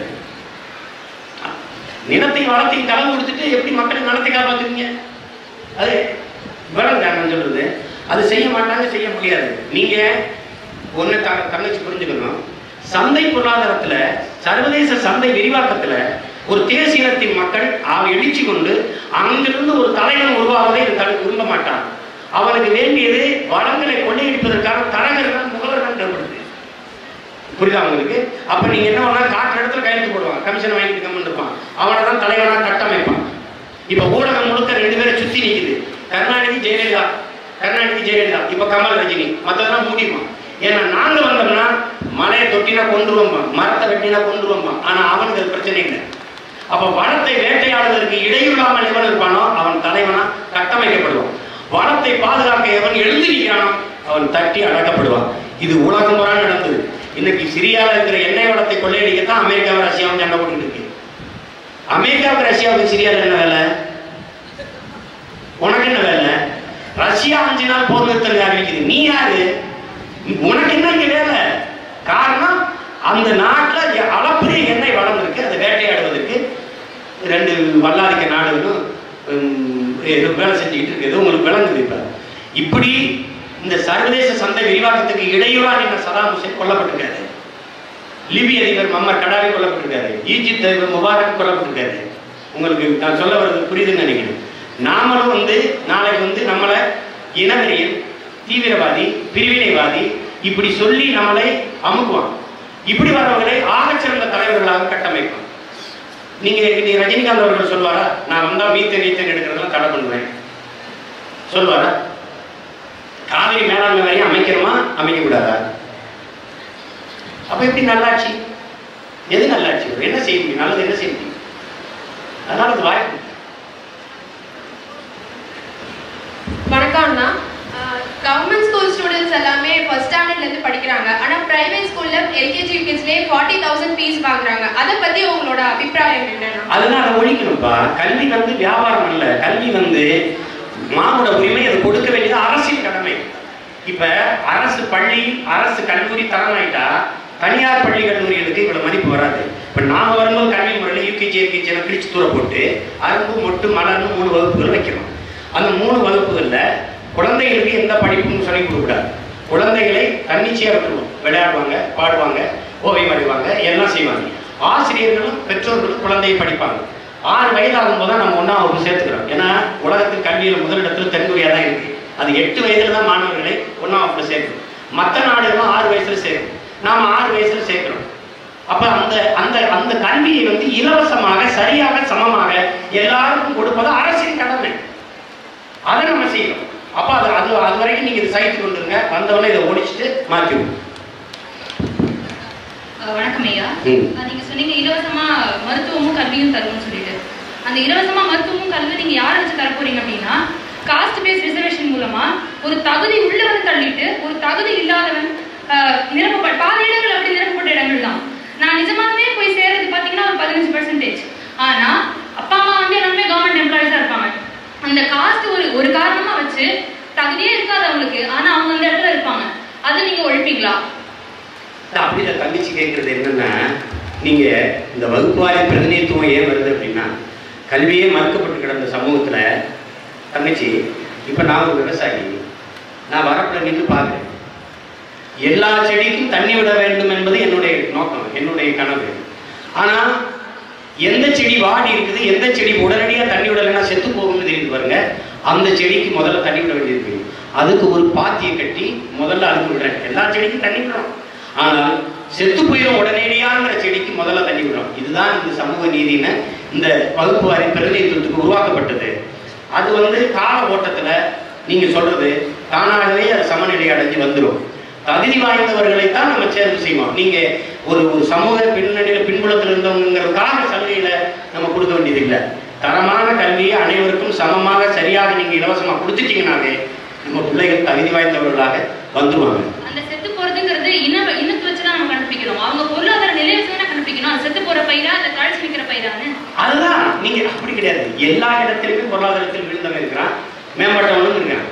நிலத்தை வளத்தையும் கலந்து கொடுத்துட்டு எப்படி மக்களின் நலத்தை காப்பாற்றுவீங்க? அது விவரம் நான் சொல்றது. அது செய்ய மாட்டாங்க, செய்ய முடியாது. நீங்க ஒன்று த தங்கச்சி புரிஞ்சுக்கணும். சந்தை பொருளாதாரத்துல சர்வதேச சந்தை விரிவாக்கத்துல ஒரு தேசியத்தின் மக்கள் அவ எழுச்சி கொண்டு அங்கிருந்து ஒரு தலைவன் உருவாவதை விரும்ப மாட்டான். அவனுக்கு வேண்டியது வளங்களை கொள்ளையடிப்பதற்கான தரகர்கள் முகவர்கள் தேவைப்படுது. புரியுதா உங்களுக்கு? அப்ப நீங்க என்ன பண்ணா காட்டுற இடத்துல கையெழுத்து போடுவான், கமிஷன் வாங்கிட்டு கம்மன் இருப்பான், அவனை தான் தலைவனா கட்டமைப்பான். இப்ப ஊடகம் முழுக்க ரெண்டு பேரை சுத்தி நிக்குது. கருணாநிதி ஜெயலலிதா, கருணாநிதி ஜெயலலிதா, இப்ப கமல் ரஜினி, மற்றதெல்லாம் மூடிடுவான். ஏன்னா நாங்க வந்தோம்னா மலையை தொட்டினா கொண்டு வம்பான், மரத்தை வெட்டினா கொண்டு வம்பான். ஆனா அவனுக்கு அது பிரச்சனை இல்லை. அப்ப வனத்தை வேட்டையாடுவதற்கு இடையில்லாமல் எவன் இருப்பானோ அவன் தலைவனா கட்டமைக்கப்படுவான். வனத்தை பாதுகாக்க எவன் எழுந்திருக்கிறானோ அவன் தட்டி அடக்கப்படுவான். இது உலகம் முறை நடந்தது. இன்னைக்கு சிரியாவில் இருக்கிற எண்ணெய் வளத்தை கொள்ளையடிக்கத்தான் அமெரிக்காவும் ரஷ்யாவும் சண்டை போட்டுக்கிட்டு இருக்கு. அமெரிக்காவுக்கு ரஷ்யாவுக்கு சிரியாவில் என்ன வேலை? உனக்கு என்ன வேலை? ரஷ்யா அஞ்சு நாள் போர் நிறுத்தம் அறிவிக்குது. நீ யாரு? உனக்கு என்ன இங்க வேலை? காரணம் அந்த நாட்டில் அளப்பரிய எண்ணெய் வளம் இருக்கு. அதை வேட்டையாடுவதற்கு ரெண்டு வல்லாதிக்க நாடுகளும் வேலை செஞ்சுக்கிட்டு இருக்குது. உங்களுக்கு விளங்குது. இப்ப இப்படி இந்த சர்வதேச சந்தை விரிவாக்கத்துக்கு இடையூறா நீங்க சதாம் ஹுசேன் கொல்லப்பட்டிருக்காரு. லிபிய அதிபர் மம்மர் கடாவி கொல்லப்பட்டிருக்காரு. ஈஜிப்ட் அதிபர் முபாரக் கொல்லப்பட்டிருக்காரு. உங்களுக்கு நான் சொல்ல வர்றது புரியுதுன்னு நினைக்கிறேன். நாமளும் வந்து நாளைக்கு வந்து நம்மளை இனவெறியல், தீவிரவாதி, பிரிவினைவாதி இப்படி சொல்லி நம்மளை அமுக்குவான். இப்படி வரவர்களை ஆகச்சிறந்த தலைவர்களாக கட்டமைப்பான். நீங்க ரஜினிகாந்த் அவர்கள் சொல்வாரா, நான் வந்தா மீத்தேன் மீத்தேன் எடுக்கிறதெல்லாம் தடை பண்ணுவேன் சொல்வாரா? காவிரி மேலாண்மை வாரியம் அமைக்கிறோமா அமைக்க கூடாதா? அப்ப எப்படி நல்லாட்சி? எது நல்லாட்சி? என்ன செய்ய முடியும்? நல்லது என்ன செய்ய முடியும்? அதனால அது வாய்ப்பு. வணக்கம் அண்ணா. கவர்மெண்ட் ஸ்கூல் ஸ்டூடெண்ட்ஸ் எல்லாமே ஃபர்ஸ்ட் ஸ்டாண்டர்ட்ல இருந்து படிக்கிறாங்க. ஆனா பிரைவேட் ஸ்கூல்ல எல்கேஜி யூகேஜிலே ஃபார்ட்டி தௌசண்ட் ஃபீஸ் வாங்குறாங்க. அதை பத்தி உங்களோட அபிப்பிராயம் என்னன்னா? அதனால ஒழிக்கணும்ப்பா. கல்வி வந்து வியாபாரம் அல்ல. கல்வி வந்து மானுட உரிமை. அது கொடுக்க வேண்டியது அரசின் கடமை. இப்ப அரசு பள்ளி, அரசு கல்லூரி தரமாயிட்டா தனியார் பள்ளி கல்லூரிகளுக்கு இவ்வளவு மதிப்பு வராது. இப்ப நாம வரும்போது கல்வி முறையில் யூகேஜி எல்கேஜி எல்லாம் பிரிச்சு தூர போட்டு அரும்பு மொட்டு மலர்னு மூணு வகுப்புகள் வைக்கணும். அந்த மூணு வகுப்புகள்ல குழந்தைகளுக்கு எந்த படிப்பும் சொல்லி கொடுக்கூடாது. குழந்தைகளை தன்னிச்சையா விட்டுருவோம். விளையாடுவாங்க, பாடுவாங்க, ஓவியம் வரைவாங்க, எல்லாம் செய்வாங்க. ஆசிரியர்களும் பெற்றோர்களும் குழந்தையை படிப்பாங்க. ஆறு வயதாகும் போது நம்ம ஒன்றாம் வகுப்பு சேர்த்துக்கிறோம். ஏன்னா உலகத்தில் கல்வியில் முதலிடத்தில் தென்கொரியா தான் இருக்கு. அது எட்டு வயதுல தான் மாணவர்களை ஒன்றாம் வகுப்புல சேர்க்கணும். மற்ற நாடுகளும் ஆறு வயசுல சேர்க்கணும். நாம ஆறு வயசுல சேர்க்கிறோம். அப்ப அந்த அந்த அந்த கல்வியை வந்து இலவசமாக சரியாக சமமாக எல்லாருக்கும் கொடுப்பது அரசின் கடமை. அதை நம்ம செய்யணும். அப்ப அது அது அது வரைக்கும் நீங்க இதை சகித்து கொண்டுருங்க. வந்தவொடனே இதை ஒழிச்சுட்டு மாற்றிடும். வணக்கம் ஐயா. நீங்க சொன்னீங்க இலவசமா மருத்துவமும் கல்வியும் தருவோம்னு சொல்லிட்டு, அந்த இலவசமா மருத்துவமும் கல்வி நீங்க யாரை வச்சு தர போறீங்க அப்படின்னா, காஸ்ட் பேஸ் ரிசர்வேஷன் மூலமா ஒரு தகுதி உள்ளவன் தள்ளிட்டு ஒரு தகுதி இல்லாதவன் நிரப்பப்பட்ட பாதி இடங்கள் அப்படி நிரப்பப்பட்ட இடங்கள் தான். நான் நிஜமாவே போய் சேர்றது பாத்தீங்கன்னா ஒரு பதினஞ்சு பெர்சன்டேஜ். ஆனா அப்பா அம்மா வந்து எல்லாமே கவர்மெண்ட் எம்ப்ளாயிஸா இருப்பாங்க. அந்த காஸ்ட் ஒரு ஒரு காரணமா வச்சு தகுதியே இருக்காது அவங்களுக்கு, ஆனா அவங்க அந்த இடத்துல இருப்பாங்க. அது நீங்க ஒழிப்பீங்களா? அப்படி தங்கச்சி கேட்கறது என்னன்னா, நீங்க இந்த வகுப்புவாரி பிரதிநிதித்துவம் ஏன் வருது அப்படின்னா, கல்வியே மறுக்கப்பட்டு கிடந்த சமூகத்துல தங்கச்சி, இப்ப நான் ஒரு விவசாயி, நான் வரப்புல நின்று பார்க்கிறேன். எல்லா செடிக்கும் தண்ணி விட வேண்டும் என்பது என்னுடைய நோக்கம், என்னுடைய கனவு. ஆனா எந்த செடி வாடி இருக்குது, எந்த செடி உடனடியாக தண்ணி விடலைன்னா செத்து போகும்னு தெரியுது பாருங்க, அந்த செடிக்கு முதல்ல தண்ணி விட வேண்டியிருக்கு. அதுக்கு ஒரு பாத்தியை கட்டி முதல்ல அதுக்கு விடுறேன். எல்லா செடிக்கும் தண்ணி விடுறோம், ஆனால் செத்து போயிடும் உடனடியாங்கிற செடிக்கு முதல்ல தண்ணி விடுறோம். இதுதான் இந்த சமூக நீதின்னு இந்த வகுப்பு வாரி பிரதிநிதித்துவத்துக்கு உருவாக்கப்பட்டது. அது வந்து கால ஓட்டத்துல நீங்க சொல்றது தானாகவே அது சமநிலை அடைஞ்சு வந்துடும். தகுதி வாய்ந்தவர்களைத்தான் நம்ம சேர்ந்து செய்வோம். நீங்க ஒரு ஒரு சமூக பின்னணியில பின்புலத்தில் இருந்தவங்கிறதுக்காக சலுகையில நம்ம கொடுக்க வேண்டியது இல்லை. தரமான கல்வியை அனைவருக்கும் சமமாக சரியாக நீங்க இலவசமா கொடுத்துட்டீங்கன்னாவே நம்ம பிள்ளைகள் தகுதி வாய்ந்தவர்களாக வந்துருவாங்க. அந்த செத்து போறதுங்கிறது இன இனத்தை வச்சுதான் நம்ம கண்டுபிடிக்கிறோம். அவங்க பொருளாதார நிலையை வச்சுதான் கண்டுபிடிக்கணும். அது செத்து போற பயிரா அந்த கழிச்சு நிக்கிற பயிரான்னு அதுதான். நீங்க அப்படி கிடையாது. எல்லா இடத்திலுமே பொருளாதாரத்தில் விழுந்தவன் இருக்கிறான், மேம்பட்டவனும் இருக்கான்,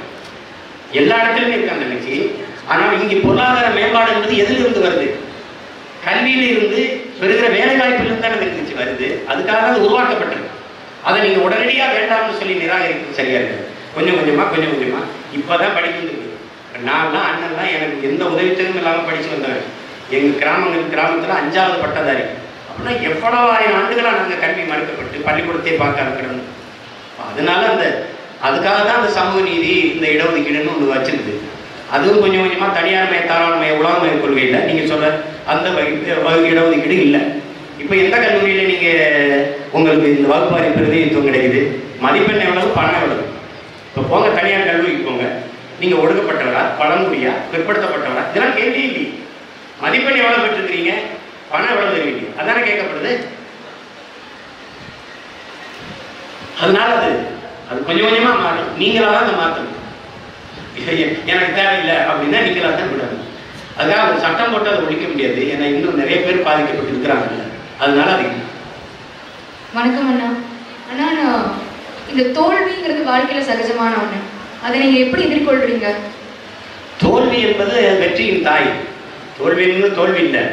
எல்லா இடத்துலயுமே இருக்கான் தங்கச்சி. ஆனால் இங்கே பொருளாதார மேம்பாடு என்பது எதிலிருந்து வருது? கல்வியில இருந்து பெறுகிற வேலை வாய்ப்பிலிருந்து தான் இருந்துச்சு வருது. அதுக்காக அது உருவாக்கப்பட்டது. அதை நீங்க உடனடியா வேண்டாம்னு சொல்லி நிராகரிக்கிறது சரியா இருக்கு. கொஞ்சம் கொஞ்சமா கொஞ்சம் கொஞ்சமா இப்பதான் படிக்கிறது. நான்லாம் அண்ணன்லாம் எனக்கு எந்த உதவித்ததும் இல்லாம படிச்சு வந்தவன். எங்க கிராமங்கள் கிராமத்துல அஞ்சாவது பட்டதாரி. அப்படின்னா எவ்வளவு ஆயிரம் ஆண்டுகளா நாங்க கல்வி மறுக்கப்பட்டு பள்ளிக்கூடத்தை பார்க்க இருக்கிறோம். அதனால அந்த அதுக்காக தான் அந்த சமூக நீதி இந்த இடஒதுக்கீடுன்னு ஒன்று வச்சிருக்கு. அதுவும் கொஞ்சம் கொஞ்சமா தனியார்மய தாராளமய உலகமய கொள்கையில நீங்க சொல்ற அந்த இடஒதுக்கீடு இல்லை. இப்ப எந்த கல்லூரியில நீங்க உங்களுக்கு இந்த வகுப்பாரி பிரதிநிதித்துவம் கிடைக்குது? மதிப்பெண் எவ்வளவு, பணம் எவ்வளவு? இப்போ போங்க தனியார் கல்லூரிக்கு போங்க, நீங்க ஒடுக்கப்பட்டவரா, பழங்குடியா, பிற்படுத்தப்பட்டவரா, இதெல்லாம் கேள்வி இல்லை. மதிப்பெண் எவ்வளவு பெற்றிருக்கிறீங்க, பணம் எவ்வளவு தருவீங்க, அதானே கேட்கப்படுது. அதனால அது அது கொஞ்சம் கொஞ்சமா மாறும். நீங்களா தான் அதை மாற்றணும். எனக்கு தேவையில்லை அப்படின்னா நீங்களா தான் விடணும். அதுக்காக ஒரு சட்டம் போட்டு அதை ஒழிக்க முடியாது. ஏன்னா இன்னும் நிறைய பேர் பாதிக்கப்பட்டு இருக்கிறாங்க. அதனால அது வணக்கம் அண்ணா. அண்ணா, இந்த தோல்விங்கிறது வாழ்க்கையில சகஜமான ஒண்ணு. அதை நீங்க எப்படி எதிர்கொள்றீங்க? தோல்வி என்பது வெற்றியின் தாய். தோல்வி என்பது தோல்வி இல்லை.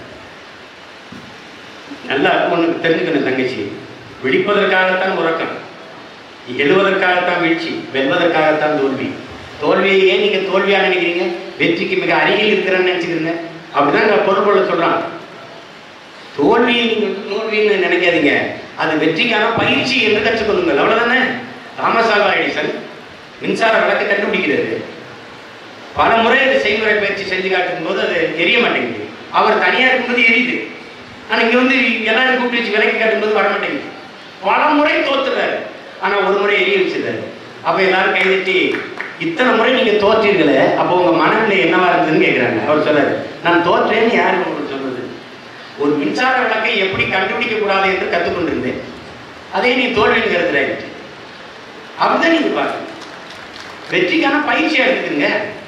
நல்லா ஒன்று தெரிஞ்சுக்கணும் தங்கச்சி. விழிப்பதற்காகத்தான் உறக்கம், எழுவதற்காகத்தான் வீழ்ச்சி, வெல்வதற்காகத்தான் தோல்வி. தோல்வியே நீங்க தோல்வியா நினைக்கிறீங்க, வெற்றிக்கு மிக அருகில் இருக்கிறேன்னு நினைச்சுக்கிறீங்க. அப்படிதான் பொருள் பொருள் சொல்றான். தோல்வியை நீங்க தோல்வின்னு நினைக்காதீங்க, அது வெற்றிக்கான பயிற்சி என்று கற்றுக்கொள்ளுங்கள். அவ்வளவுதானே. தாமஸ் ஆல்வா எடிசன் மின்சார விளக்கை கண்டுபிடிக்கிறது. பல முறை அது செய்முறை பயிற்சி செஞ்சு காட்டும் போது அது எரிய மாட்டேங்குது. அவர் தனியா இருக்கும்போது எரியுது. ஆனா இங்க வந்து எல்லாரும் கூப்பிட்டு வச்சு விளக்கி காட்டும்போது வர மாட்டேங்குது. பல முறை தோத்துறாரு, ஆனா ஒரு முறை எரிய வச்சிருந்தாரு. அப்ப எல்லாரும் கைதட்டி, இத்தனை முறை நீங்க தோற்றீர்களே, அப்போ உங்க மனநிலை என்னவா இருந்ததுன்னு கேட்கிறாங்க. அவர் சொல்றாரு, நான் தோற்றேன்னு யாரு உங்களுக்கு சொல்றது? ஒரு மின்சார விளக்கை எப்படி கண்டுபிடிக்க கூடாது என்று கத்துக்கொண்டிருந்தேன், அதே நீ தோல்வின்னு கருத்துறாயிட்டு. அப்படிதான் நீங்க பாருங்க, வெற்றிக்கான பயிற்சியா இருக்குங்க.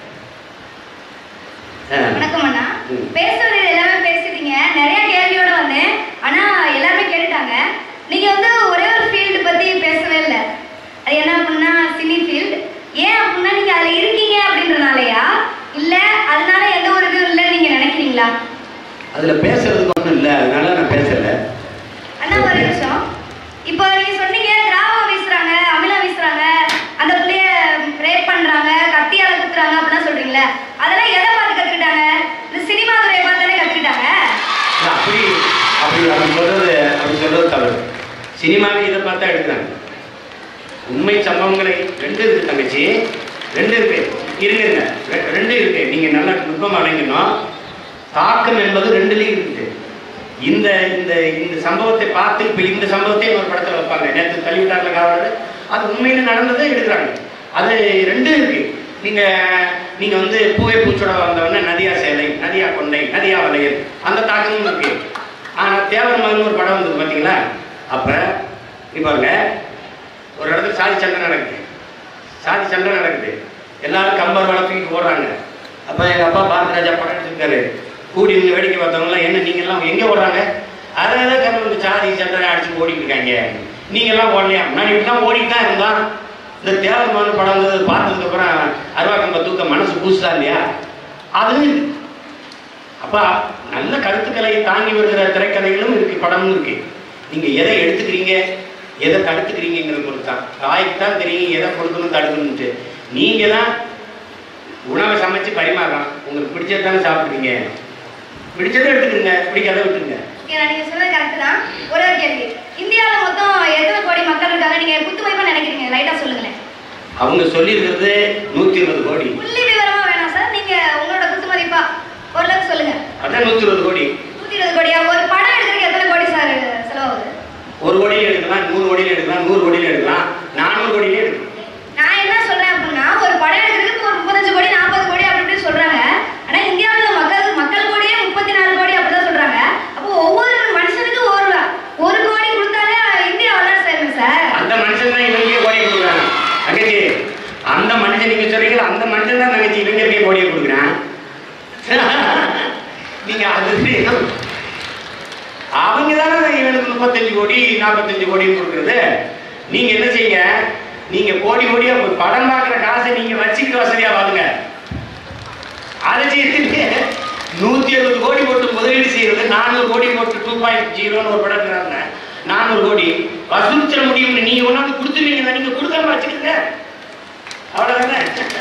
வணக்கம் அண்ணா. பேசுறது எல்லாமே பேசுறீங்க, நிறைய கேள்வியோட வந்தேன், ஆனா எல்லாருமே கேட்டுட்டாங்க. நீங்க வந்து ஒரே ஒரு ஃபீல்டு பத்தி பேசவே இல்லை. அது என்ன அப்படின்னா சினி ஃபீல்டு. ஏன் அப்படின்னா நீங்க அதுல இருக்கீங்க அப்படின்றனாலயா, இல்ல அதனால எந்த ஒரு இதுவும் இல்லைன்னு நீங்க நினைக்கிறீங்களா? அதுல பேசுறதுக்கு ஒண்ணும் இல்லை, அதனால நான் பேசல. அண்ணா ஒரு நிமிஷம். இப்போ நீங்க சொன்னீங்க திராவகம் வீசுறாங்க, அமிலம் வீசுறாங்க, அந்த பிள்ளைய ரேப் பண்றாங்க, கத்தியால குத்துறாங்க அப்படின்னா சொல்றீங்களே, அதெல்லாம் எதை பார்த்து கத்துக்கிட்டாங்க? இந்த சினிமா துறையை பார்த்து தானே கத்துக்கிட்டாங்க. அப்படி அப்படி அப்படி சொல்றது அப்படி சொல்றது தவறு. சினிமாவே இதை பார்த்தா எடுக்கிறாங்க. உண்மை சம்பவங்களை ரெண்டு இருக்கு தங்கச்சி, ரெண்டு இருக்கு. இருங்க, ரெண்டு இருக்கு. நீங்க நல்லா நுட்பம் அடைங்கணும். தாக்கம் என்பது ரெண்டுலையும் இருக்குது. இந்த இந்த இந்த சம்பவத்தை பார்த்து இப்ப இந்த சம்பவத்தை ஒரு படத்துல வைப்பாங்க. நேற்று தள்ளிவிட்டார்ல காவலர், அது உண்மையில நடந்ததை எடுக்கிறாங்க. அது ரெண்டும் இருக்கு. நீங்க நீங்க வந்து பூவை பூச்சோட வந்தவொடனே நதியா சேலை, நதியா கொண்டை, நதியா வளையல், அந்த தாக்கமும் இருக்கு. ஆனா தேவர் மகன் ஒரு படம் வந்தது பாத்தீங்களா? அப்ப இப்ப பாருங்க, ஒரு இடத்துல சாதி சண்டை நடக்குது, சாதி சண்டை நடக்குது, எல்லாரும் கம்பர் வளர்த்துக்கிட்டு ஓடுறாங்க. அப்ப எங்க அப்பா பாரதி ராஜா படம் எடுத்துருக்காரு. கூடி நின்று வேடிக்கை பார்த்தவங்களாம், என்ன நீங்க எல்லாம் எங்க ஓடுறாங்க? அதான் கம்பர் சாதி சண்டை அடிச்சு ஓடிட்டு இருக்காங்க, நீங்க எல்லாம் ஓடலையா? நான் இப்படிலாம் ஓடிட்டு தான் இருந்தான். இந்த தேவர் மகன் படம் வந்து பார்த்ததுக்கு அப்புறம் அருவா கம்ப தூக்க மனசு பூசுதா இல்லையா? அது அப்ப நல்ல கருத்துக்களை தாங்கி வருகிற திரைக்கதைகளும் இருக்கு, படமும் இருக்கு. நீங்க எதை எடுத்துக்கிறீங்க, எதை தடுத்துக்கிறீங்கிறது பொறுத்து தான். தாய்க்கு தான் தெரியும் எதை கொடுக்கணும் தடுக்கணும்ட்டு. நீங்க தான் உணவை சமைச்சு பரிமாறலாம், உங்களுக்கு பிடிச்சது தானே சாப்பிடுவீங்க. பிடிச்சதை எடுத்துக்கிறீங்க, பிடிக்காத விட்டுருங்க. நீங்க சொல்றது கரெக்ட் தான். ஒரே ஒரு கேள்வி, இந்தியாவில் மொத்தம் எத்தனை கோடி மக்கள் இருக்காங்க நீங்க குத்து மதிப்பா நினைக்கிறீங்க? லைட்டா சொல்லுங்களேன். அவங்க சொல்லி இருக்கிறது நூத்தி இருபது கோடி. புள்ளி விவரமா வேணாம் சார், நீங்க உங்களோட குத்து மதிப்பா ஓரளவுக்கு சொல்லுங்க. அதான் நூத்தி இருபது கோடி. நூத்தி இருபது கோடியா? ஒரு படம் எடுக்கிறதுக்கு எத்தனை கோடி சார் செலவாகுது? ஒரு கோடியில் எடுக்கலாம், நூறு கோடியில் எடுக்கலாம், நூறு கோடியில் எடுக்கலாம், நானூறு கோடியிலே எடுக்கலாம். நான் என்ன சொல்றேன் அப்படின்னா, ஒரு படம் எடுக்கிறதுக்கு ஒரு முப்பத்தஞ்சு கோடி நாற்பது கோடி அப்படின்னு சொல்றாங்க. ஆனா இந்தியாவில் மக்கள் மக்கள் கோடியே முப்பத்தி நாலு கோடி அப்படிதான் சொல்றாங்க. அப்போ ஒவ்வொரு மனுஷனுக்கு ஒரு ஒரு கோடி கொடுத்தாலே இந்தியா வளர்ச்சி செய்யணும் சார். அந்த மனுஷன் தான் இவங்க கோடி கொடுக்குறாங்க தங்கச்சி. அந்த மனுஷன் நீங்க சொல்றீங்களா, அந்த மனுஷன் தான் தங்கச்சி இவங்க போய் கோடியை கொடுக்குறான். நீங்க அது அவங்க தானே இவனுக்கு முப்பத்தஞ்சு கோடி நாற்பத்தஞ்சு கோடின்னு கொடுக்குறது. நீங்க என்ன செய்யுங்க, நீங்க கோடி கோடியா படம் பார்க்குற காசை நீங்க வச்சுக்கிட்டு வசதியா வாங்க. அதை செய்ய நூத்தி எழுபது கோடி போட்டு முதலீடு செய்யறது, நானூறு கோடி போட்டு டூ பாயிண்ட் ஜீரோன்னு ஒரு படம் இருக்கிறாங்க, நானூறு கோடி வசூலிச்சிட முடியும்னு நீங்க ஒன்னாந்து கொடுத்துருவீங்க. நீங்க கொடுக்காம வச்சுக்கோங்க, அவ்வளவுதானே.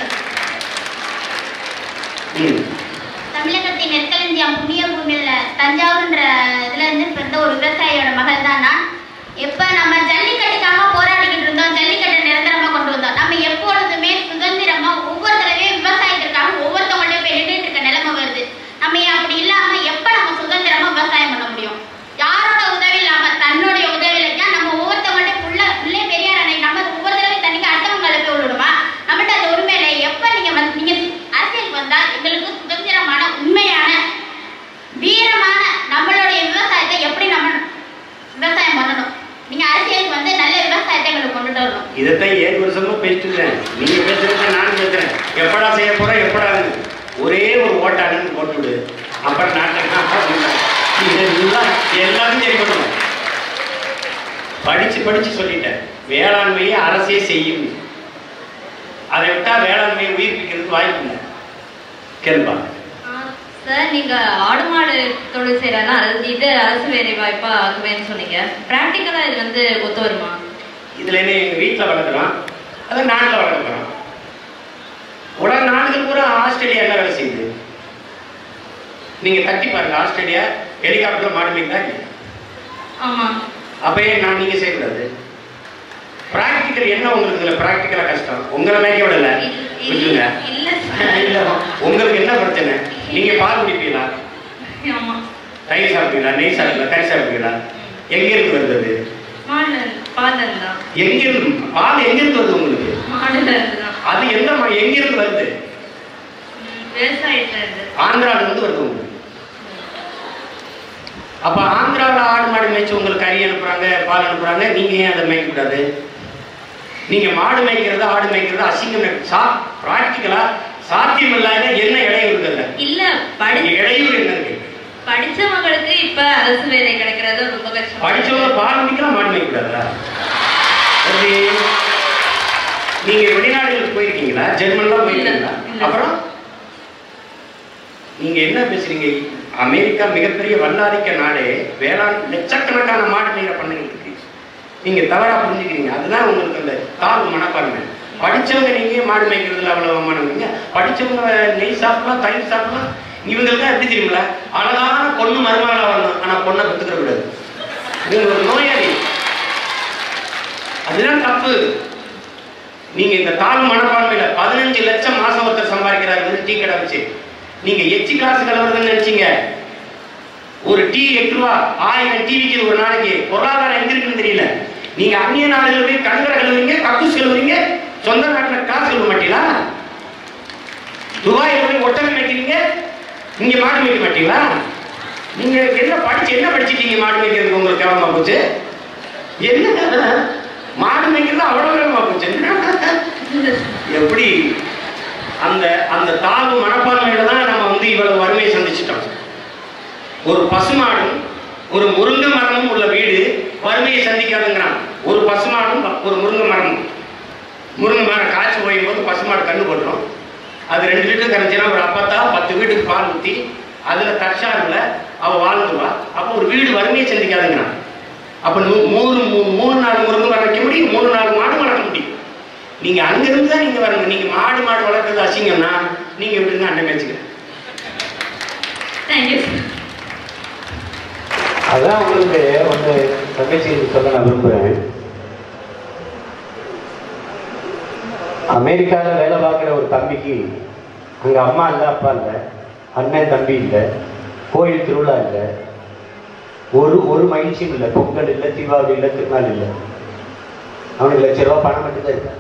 தமிழகத்தின் நெற்களஞ்சியம் புண்ணிய பூமியில தஞ்சாவூர்ன்ற இதுல இருந்து பிறந்த ஒரு விவசாயியோட மகள் தான் நான். எப்ப நம்ம ஜல்லிக்கட்டுக்காக போராடிக்கிட்டு இருந்தோம், ஜல்லிக்கட்டை நிரந்தரமா கொண்டு வந்தோம். நம்ம எப்பொழுதுமே சுதந்திரமா ஒவ்வொரு தடவையும் விவசாயத்திற்காக ஒவ்வொருத்தவங்கள்ட்ட போய் நின்றுட்டு இருக்க நிலைமை வருது. நம்ம அப்படி இல்லாம எப்ப நம்ம சுதந்திரமா விவசாயம் பண்ண முடியும்? யாரோட உதவி இல்லாம தன்னுடைய உதவியில தான் நம்ம ஒவ்வொருத்தவங்கள்ட்ட புள்ள பிள்ளை பெரியார் அன்னைக்கு நம்ம ஒவ்வொரு தடவை தண்ணிக்கு அடுத்தவங்களை போய் விடுமா? நம்மகிட்ட அந்த உரிமையில எப்ப நீங்க வந்து நீங்க அரசியலுக்கு வந்தா எங்களுக்கு சுதந்திரமான உண்மையான வீரமான நம்மளுடைய விவசாயத்தை எப்படி நம்ம விவசாயம் பண்ணணும், நீங்க அரசியலுக்கு வந்து நல்ல விவசாயத்தை எங்களுக்கு கொண்டுட்டு வரணும். இதைத்தான் ஏழு வருஷமா பேசிட்டுருக்கேன். நீங்க பேசுறது நான் பேசுறேன். எப்படா செய்ய போறேன், எப்படா ஒரே ஒரு ஓட்டாளன்னு போட்டு விடு, அப்புறம் நாட்டை எல்லாரும் சரி பண்ணணும். படிச்சு படிச்சு சொல்லிட்டேன், வேளாண்மையை அரசே செய்யும். அதை விட்டா வேளாண்மையை உயிர்ப்பிக்கிறதுக்கு வாய்ப்பு இல்லை. கேள்வா சார், நீங்க ஆடு மாடு தொழில் செய்யறதா இது அரசு வேலை வாய்ப்பா ஆகுவேன்னு சொன்னீங்க. பிராக்டிக்கலா இது வந்து ஒத்து வருமா? இதுல என்ன எங்க வீட்டுல வளர்க்குறோம், அதை நாட்டுல வளர்க்குறோம். உலக நாடுகள் பூரா ஆஸ்திரேலியா என்ன வேலை செய்யுது நீங்க தட்டி பாருங்க. ஆஸ்திரேலியா ஹெலிகாப்டர்ல மாடு மேய்க்குதா இல்லையா? ஆமா. அப்பயே நான் நீங்க செய்யக்கூடாது. பிராக்டிக்கல் என்ன உங்களுக்கு இதுல பிராக்டிக்கலா கஷ்டம்? உங்களை மேய்க்க விடல விட்டுருங்க. இல்ல உங்களுக்கு என்ன பிரச்சனை? நீங்க பால் குடிப்பீங்களா? ஆமா. தயிர் சாப்பிடுவீங்களா? நெய் சாப்பிடுவீங்களா? கறி சாப்பிடுவீங்களா? எங்க இருந்து வருது? எங்க இருந்து பால் எங்க இருந்து வருது உங்களுக்கு? அது எந்த எங்க இருந்து வருது? ஆந்திரால இருந்து வருது உங்களுக்கு. அப்ப ஆந்திராவில் ஆடு மாடு மேய்ச்சி உங்களுக்கு கறி அனுப்புறாங்க, பால் அனுப்புறாங்க, நீங்க ஏன் அதை மேய்க்க கூடாது? நீங்க மாடு மேய்க்கிறது ஆடு மேய்க்கிறது அசிங்கம். சா பிராக்டிக்கலா சாத்தியம் இல்லாத என்ன இடையூறு இல்லை. இல்ல படி இடையூறு என்ன இருக்கு? படிச்சவங்களுக்கு இப்ப அரசு வேலை கிடைக்கிறது ரொம்ப கஷ்டம். படிச்சவங்க பால் குடிக்கலாம், மாடு மேய்க்க கூடாதா? நீங்க வெளிநாடுகளுக்கு போயிருக்கீங்களா? ஜெர்மன்லாம் போயிருக்கீங்களா? அப்புறம் நீங்க என்ன பேசுறீங்க? அமெரிக்கா மிகப்பெரிய வல்லாதிக்க நாடே, வேளாண் லட்சக்கணக்கான மாடு நீரை பண்ணுங்க இருக்கு. நீங்க தவறா புரிஞ்சுக்கிறீங்க. அதுதான் உங்களுக்கு அந்த தாழ்வு மனப்பான்மை. படிச்சவங்க நீங்க மாடு மேய்க்கிறதுல அவ்வளவு அவமானவங்க. படிச்சவங்க நெய் சாப்பிடலாம், தயிர் சாப்பிடலாம். இவங்களுக்கு எப்படி தெரியுங்களா? அழகான பொண்ணு மருமகளா வரணும், ஆனா பொண்ணை பெற்றுக்கிற கூடாது. இது ஒரு நோயாளி. அதுதான் தப்பு. நீங்க இந்த தாழ்வு மனப்பான்மையில பதினஞ்சு லட்சம் மாசம் ஒருத்தர் சம்பாதிக்கிறாரு டீ கடை வச்சு. நீங்க எச்சி காசு கலவரதுன்னு நினைச்சீங்க. ஒரு டீ எட்டு ரூபா, ஆயிரம் டீ விற்கிது ஒரு நாளைக்கு. பொருளாதாரம் எங்க இருக்குன்னு தெரியல. நீங்க அந்நிய நாடுகள் போய் கண்கரை கழுவுறீங்க, கக்கூஸ் கழுவுறீங்க, சொந்த நாட்டுல காசு கழுவ மாட்டீங்களா? துபாயில் போய் ஒட்டகம் மேய்க்கிறீங்க, இங்க மாடு மேய்க்க மாட்டீங்களா? நீங்க என்ன படிச்சு என்ன படிச்சிட்டீங்க மாடு மேய்க்கிறதுக்கு? உங்களுக்கு கேவலமா போச்சு. என்ன மாடு மேய்க்கிறது அவ்வளவு கேவலமா போச்சு. எப்படி அந்த அந்த தாழ்வு மனப்பான்மையில தான் நம்ம வந்து இவ்வளவு வறுமையை சந்திச்சிட்டோம். ஒரு பசுமாடும் ஒரு முருங்கை மரமும் உள்ள வீடு வறுமையை சந்திக்காதுங்கிறான். ஒரு பசுமாடும் ஒரு முருங்கை மரமும், முருங்கை மரம் காய்ச்சி போயும் போது பசுமாடு கண்ணு போட்டுரும். அது ரெண்டு லிட்டர் கரைஞ்சினா ஒரு அப்பத்தா பத்து வீட்டுக்கு பால் ஊற்றி அதுல தற்சார்பில் அவ வாழ்ந்துவா. அப்போ ஒரு வீடு வறுமையை சந்திக்காதுங்கிறான். அப்ப மூணு மூணு நாலு முருங்கை மரம் வைக்க முடியும், மூணு நாலு மாடு வளர்க்க முடியும். நீங்க அங்கிருந்து தான் நீங்க வரணும். நீங்க மாடு மாடு வளர்க்கறது அசிங்கம்னா நீங்க விட்டுங்க, அண்ணன் வச்சுக்கிறேன். அதான் உங்களுக்கு வந்து தங்கச்சி சொல்ல நான் விரும்புகிறேன். அமெரிக்காவில் வேலை பார்க்குற ஒரு தம்பிக்கு அங்கே அம்மா இல்லை, அப்பா இல்லை, அண்ணன் தம்பி இல்லை, கோயில் திருவிழா இல்லை, ஒரு ஒரு மகிழ்ச்சியும் இல்லை, பொங்கல் இல்லை, தீபாவளி இல்லை, திருநாள் இல்லை. அவனுக்கு லட்ச ரூபா பணம் மட்டும்தான் இருக்கு.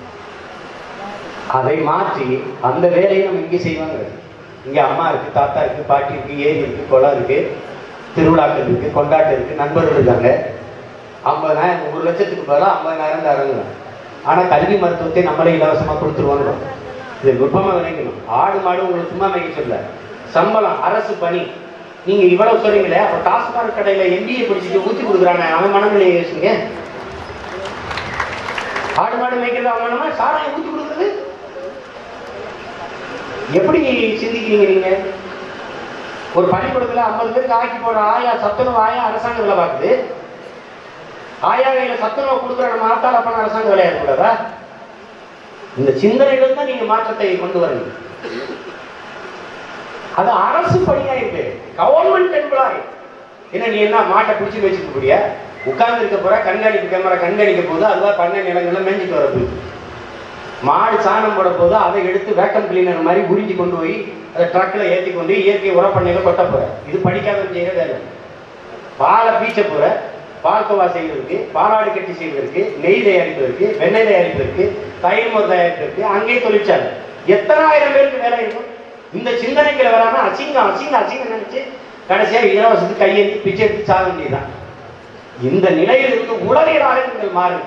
அதை மாற்றி அந்த வேலையை நம்ம இங்கே செய்வாங்க. இங்கே அம்மா இருக்கு, தாத்தா இருக்கு, பாட்டி இருக்கு, ஏரி இருக்கு, குளம் இருக்கு, திருவிழாக்கள் இருக்கு, கொண்டாட்டம் இருக்கு, நண்பர்கள் இருக்காங்க. ஐம்பதாயிரம் ஒரு லட்சத்துக்கு பதிலாக ஐம்பதாயிரம் தரங்குறாங்க. ஆனால் கல்வி மருத்துவத்தை நம்மளே இலவசமாக கொடுத்துருவாங்க. இதை நுட்பமாக விளைக்கணும். ஆடு மாடு உங்களுக்கு சும்மா மேய்க்க சொல்ல, சம்பளம் அரசு பணி. நீங்க இவ்வளவு சொல்றீங்களே, அப்ப டாஸ்மாக் கடையில எம்பிஏ படிச்சுட்டு ஊத்தி கொடுக்குறாங்க, அவன் மனநிலையை யோசிங்க. ஆடு மாடு மேய்க்கிறது அவன் மனமா சாராயம் ஊத்தி கொடுக்குறது எப்படி சிந்திக்கிறீங்க நீங்க? ஒரு பள்ளிக்கூடத்துல ஐம்பது பேருக்கு ஆக்கி போடுற ஆயா, சத்துணவு ஆயா அரசாங்க வேலை பார்க்குது. ஆயா கையில சத்துணவு கொடுக்குற நம்ம ஆத்தால பண்ண அரசாங்க வேலையா கூடாதா? இந்த சிந்தனைகள் தான் நீங்க மாற்றத்தை கொண்டு வரீங்க. அது அரசு பணியா இருக்கு, கவர்மெண்ட் எம்ப்ளாய். என்ன நீ என்ன மாட்டை பிடிச்சி வச்சுக்க முடியா? உட்கார்ந்து இருக்க போற, கண்காணிப்பு கேமரா கண்காணிக்க போது அதுவா பண்ண நிலங்கள்ல மேஞ்சிட்டு வரது. மாடு சாணம் போட போது அதை எடுத்து வேக்கம் கிளீனர் மாதிரி உறிஞ்சி கொண்டு போய் அதை ட்ரக்ல ஏற்றி கொண்டு இயற்கை உர பண்ணையில கொட்ட போற. இது படிக்காத செய்யற வேலை. பாலை பீச்ச போற, பால்கோவா செய்வதற்கு, பாலாடு கட்டி செய்வதற்கு, நெய் தயாரிப்பதற்கு, வெண்ணெய் தயாரிப்பதற்கு, தயிர் மோர் தயாரிப்பதற்கு அங்கே தொழிற்சாலை. எத்தனாயிரம் பேருக்கு வேலை இருக்கும்? இந்த சிந்தனைகளை வராம அசிங்கம் அசிங்கம் அசிங்கம் நினைச்சு கடைசியா இலவசத்துக்கு கையெழுத்து பிச்சை எடுத்து சாக வேண்டியதுதான். இந்த நிலையில் இருந்து உடனடியாக நீங்கள் மாறுங்க.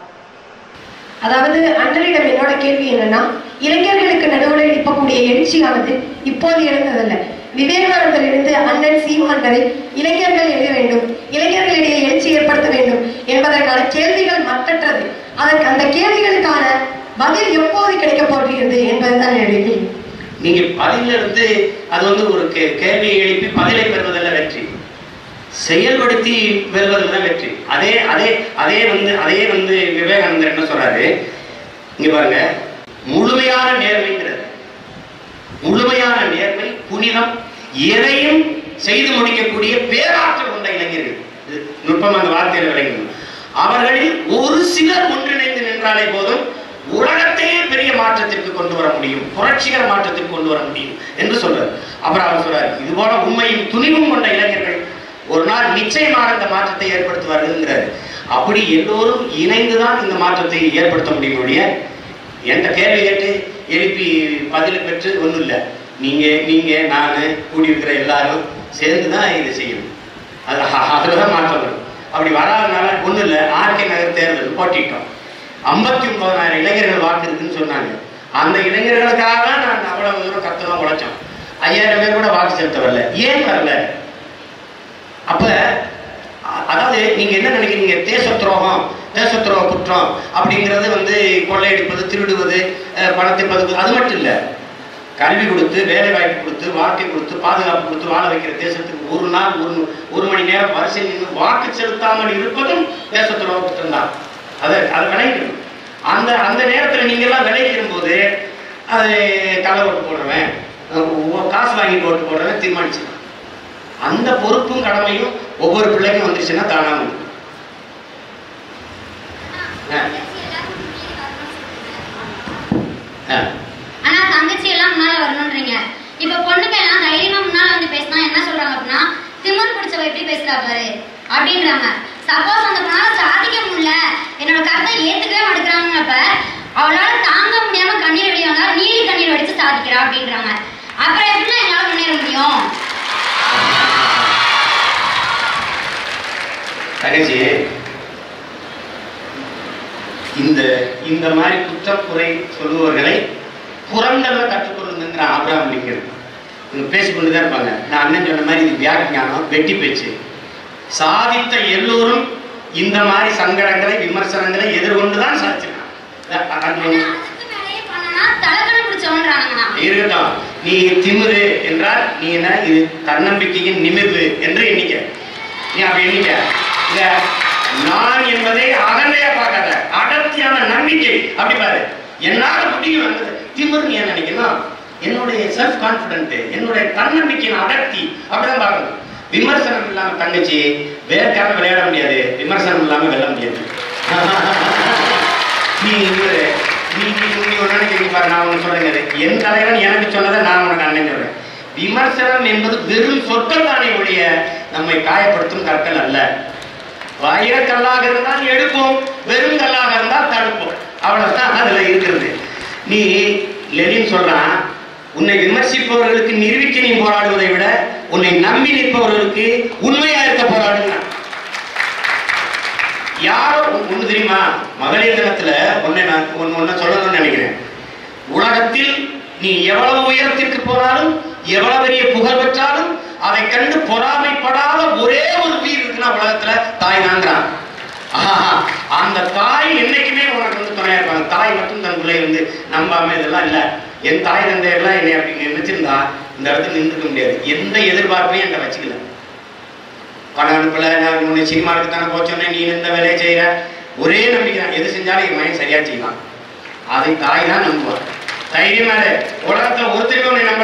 அதாவது அண்ணனிடம் என்னோட கேள்வி என்னன்னா, இளைஞர்களுக்கு நடுவில் எழுப்பக்கூடிய எழுச்சியானது இப்போது எழுந்ததல்ல. விவேகானந்தர் இருந்து அண்ணன் சீமான் வரை இளைஞர்கள் எழுத வேண்டும், இளைஞர்களிடையே எழுச்சி ஏற்படுத்த வேண்டும் என்பதற்கான கேள்விகள் மற்றற்றது. அதற்கு அந்த கேள்விகளுக்கான பதில் எப்போது கிடைக்க போகிறது என்பதுதான் கேள்வி. நீங்க பதில இருந்து அது வந்து ஒரு கேள்வியை எழுப்பி பதிலை பெறுவதில்லை வெற்றி, செயல்படுத்தி பெறுவதில்லை வெற்றி. அதே அதே அதே வந்து அதே வந்து விவேகானந்தர் என்ன சொல்றாரு இங்க பாருங்க, முழுமையான நேர்மைங்கிறது. முழுமையான நேர்மை, புனிதம், எதையும் செய்து முடிக்கக்கூடிய பேராற்றல் கொண்ட இளைஞர்கள். நுட்பம் அந்த வார்த்தையில விளங்கணும். அவர்களில் ஒரு சிலர் ஒன்றிணைந்து நின்றாலே போதும் உலகத்தையே பெரிய மாற்றத்திற்கு கொண்டு வர முடியும், புரட்சிகர மாற்றத்திற்கு கொண்டு வர முடியும் என்று சொல்றார். அப்புறம் அவர் சொல்றார், இது போல உண்மையும் துணிவும் கொண்ட இளைஞர்கள் ஒரு நாள் நிச்சயமாக இந்த மாற்றத்தை ஏற்படுத்துவார்கள். அப்படி எல்லோரும் இணைந்துதான் இந்த மாற்றத்தை ஏற்படுத்த முடியும். என்ற கேள்வி கேட்டு எழுப்பி பதில் பெற்று ஒன்றும் இல்லை. நீங்க நீங்க நான் கூடியிருக்கிற எல்லாரும் சேர்ந்துதான் இதை செய்யணும். அது அதுலதான் மாற்றம் வரும். அப்படி வராதனால ஒன்றும் இல்லை. ஆர்கே நகர் தேர்தல் போட்டிட்டோம், ஐம்பத்தி ஒன்பதாயிரம் இளைஞர்கள் வாக்கு இருக்குன்னு சொன்னாங்க. அந்த இளைஞர்களுக்காக தான் நான் அவ்வளவு தூரம் கத்தலாம் உழைச்சோம். ஐயாயிரம் பேர் கூட வாக்கு செலுத்த வரல. ஏன் வரல? அப்ப அதாவது நீங்க என்ன நினைக்கிறீங்க? தேச துரோகம், தேச துரோக குற்றம் அப்படிங்கிறது வந்து கொள்ளையடிப்பது, திருடுவது, பணத்தை பதுக்குவது, அது மட்டும் இல்ல. கல்வி கொடுத்து, வேலை வாய்ப்பு கொடுத்து, வாழ்க்கை கொடுத்து, பாதுகாப்பு கொடுத்து வாழ வைக்கிற தேசத்துக்கு ஒரு நாள் ஒரு ஒரு மணி நேரம் வரிசையில் நின்று வாக்கு செலுத்தாமல் இருப்பதும் தேச துரோக குற்றம் தான். அதை அதை விளைவிக்கணும். அந்த அந்த நேரத்தில் நீங்க எல்லாம் விளைவிக்கும் போது அது களை ஓட்டு போடுறவன், காசு வாங்கிட்டு ஓட்டு போடுறவன் தீர்மானிச்சிடலாம். அந்த பொறுப்பும் கடமையும் ஒவ்வொரு பிள்ளைக்கும் வந்துருச்சுன்னா தானா வந்து. ஆனா தங்கச்சி எல்லாம் முன்னால வரணும்ன்றீங்க. இப்ப பொண்ணுங்க எல்லாம் தைரியமா முன்னால வந்து பேசினா என்ன சொல்றாங்க அப்படின்னா, திமிர் பிடிச்சவ எப்படி பேசுறா பாரு அப்படின்றாங்க. சப்போஸ் அந்த பொண்ணால சாதிக்க முடியல, என்னோட கருத்தை ஏத்துக்கவே மாட்டேங்கிறாங்கப்ப அவளால தாங்க முடியாம கண்ணீர் வடிவாங்க, நீலி கண்ணீர் வடிச்சு சாதிக்கிறா அப்படின்றாங்க. தகச்சி, இந்த இந்த மாதிரி குற்றக்குறை சொல்லுவவர்களை புறந்தல்ல கற்றுக்கொள்ளுங்கிற ஆபிரகாம் லிங்கன் இவங்க பேசிக்கொண்டுதான் இருப்பாங்க. நான் அண்ணன் சொன்ன மாதிரி இது வியாக்கியானம், வெட்டி பேச்சு. சாதித்த எல்லோரும் இந்த மாதிரி சங்கடங்களை விமர்சனங்களை எதிர்கொண்டுதான் சாதிச்சிருக்காங்க. இருக்கட்டும், நீ திமிரு என்றால் நீ என்ன, இது தன்னம்பிக்கையின் நிமிர்வு என்று எண்ணிக்க. நீ அப்படி எண்ணிக்க. இல்ல நான் என்பதை அகந்தையா பார்க்காத, அடர்த்தியான நம்பிக்கை அப்படி பாரு. என்னால முடியும் வந்தது திமிர் நீ என்ன நினைக்கணும், என்னுடைய செல்ஃப் கான்பிடன்ட், என்னுடைய தன்னம்பிக்கையின் அடர்த்தி அப்படிதான் பார்க்கணும். விமர்சனம் இல்லாம தங்கச்சி வேர்க்காம விளையாட முடியாது, விமர்சனம் இல்லாம வெல்ல முடியாது. நீ நீ நினைக்கிறீங்க பாரு, நான் ஒண்ணு சொல்றேன், என் தலைவன் எனக்கு சொன்னதை நான் உனக்கு அண்ணன் சொல்றேன். விமர்சனம் என்பது வெறும் சொற்கள் தானே ஒழிய நம்மை காயப்படுத்தும் கற்கள் அல்ல. வைரக்கல்லாக இருந்தால் எடுப்போம், வெறும் கல்லாக இருந்தால் தடுப்போம், அவ்வளவுதான் அதுல இருக்கிறது. நீ லெனின் சொல்றான், உன்னை விமர்சிப்பவர்களுக்கு நிரூபிக்க நீ போராடுவதை விட உன்னை நம்பி நிற்பவர்களுக்கு உண்மையா இருக்க போராடுங்க. யாரோ ஒண்ணு தெரியுமா, மகளிர் தினத்துல ஒன்னை நான் ஒன்ன சொல்லணும்னு நினைக்கிறேன். உலகத்தில் நீ எவ்வளவு உயரத்திற்கு போனாலும், எவ்வளவு பெரிய புகழ் பெற்றாலும் அதை கண்டு பொறாமைப்படாத ஒரே ஒரு உயிர் இருக்குன்னா உலகத்துல தாய் தாங்கிறான். அந்த தாய் என்னைக்குமே உனக்கு வந்து துணையா இருப்பாங்க. தாய் மட்டும் தன் பிள்ளை வந்து நம்பாம இதெல்லாம் இல்ல. என் தாய் தந்தையெல்லாம் என்னை அப்படி நினைச்சிருந்தா இந்த இடத்துல நின்றுக்க முடியாது. எந்த எதிர்பார்ப்பையும் என்கிட்ட வச்சுக்கல. பணம் அனுப்பல, நான் உன்னை சினிமாவுக்கு தானே போச்சோன்னே நீ இந்த வேலையை செய்யற, ஒரே நம்பிக்கை தான், எது செஞ்சாலும் என் மகன் சரியா செய்வான். அதை தாய் தான் நம்புவான். தைரியமா உலகத்துல ஒருத்தருக்கு உன்னை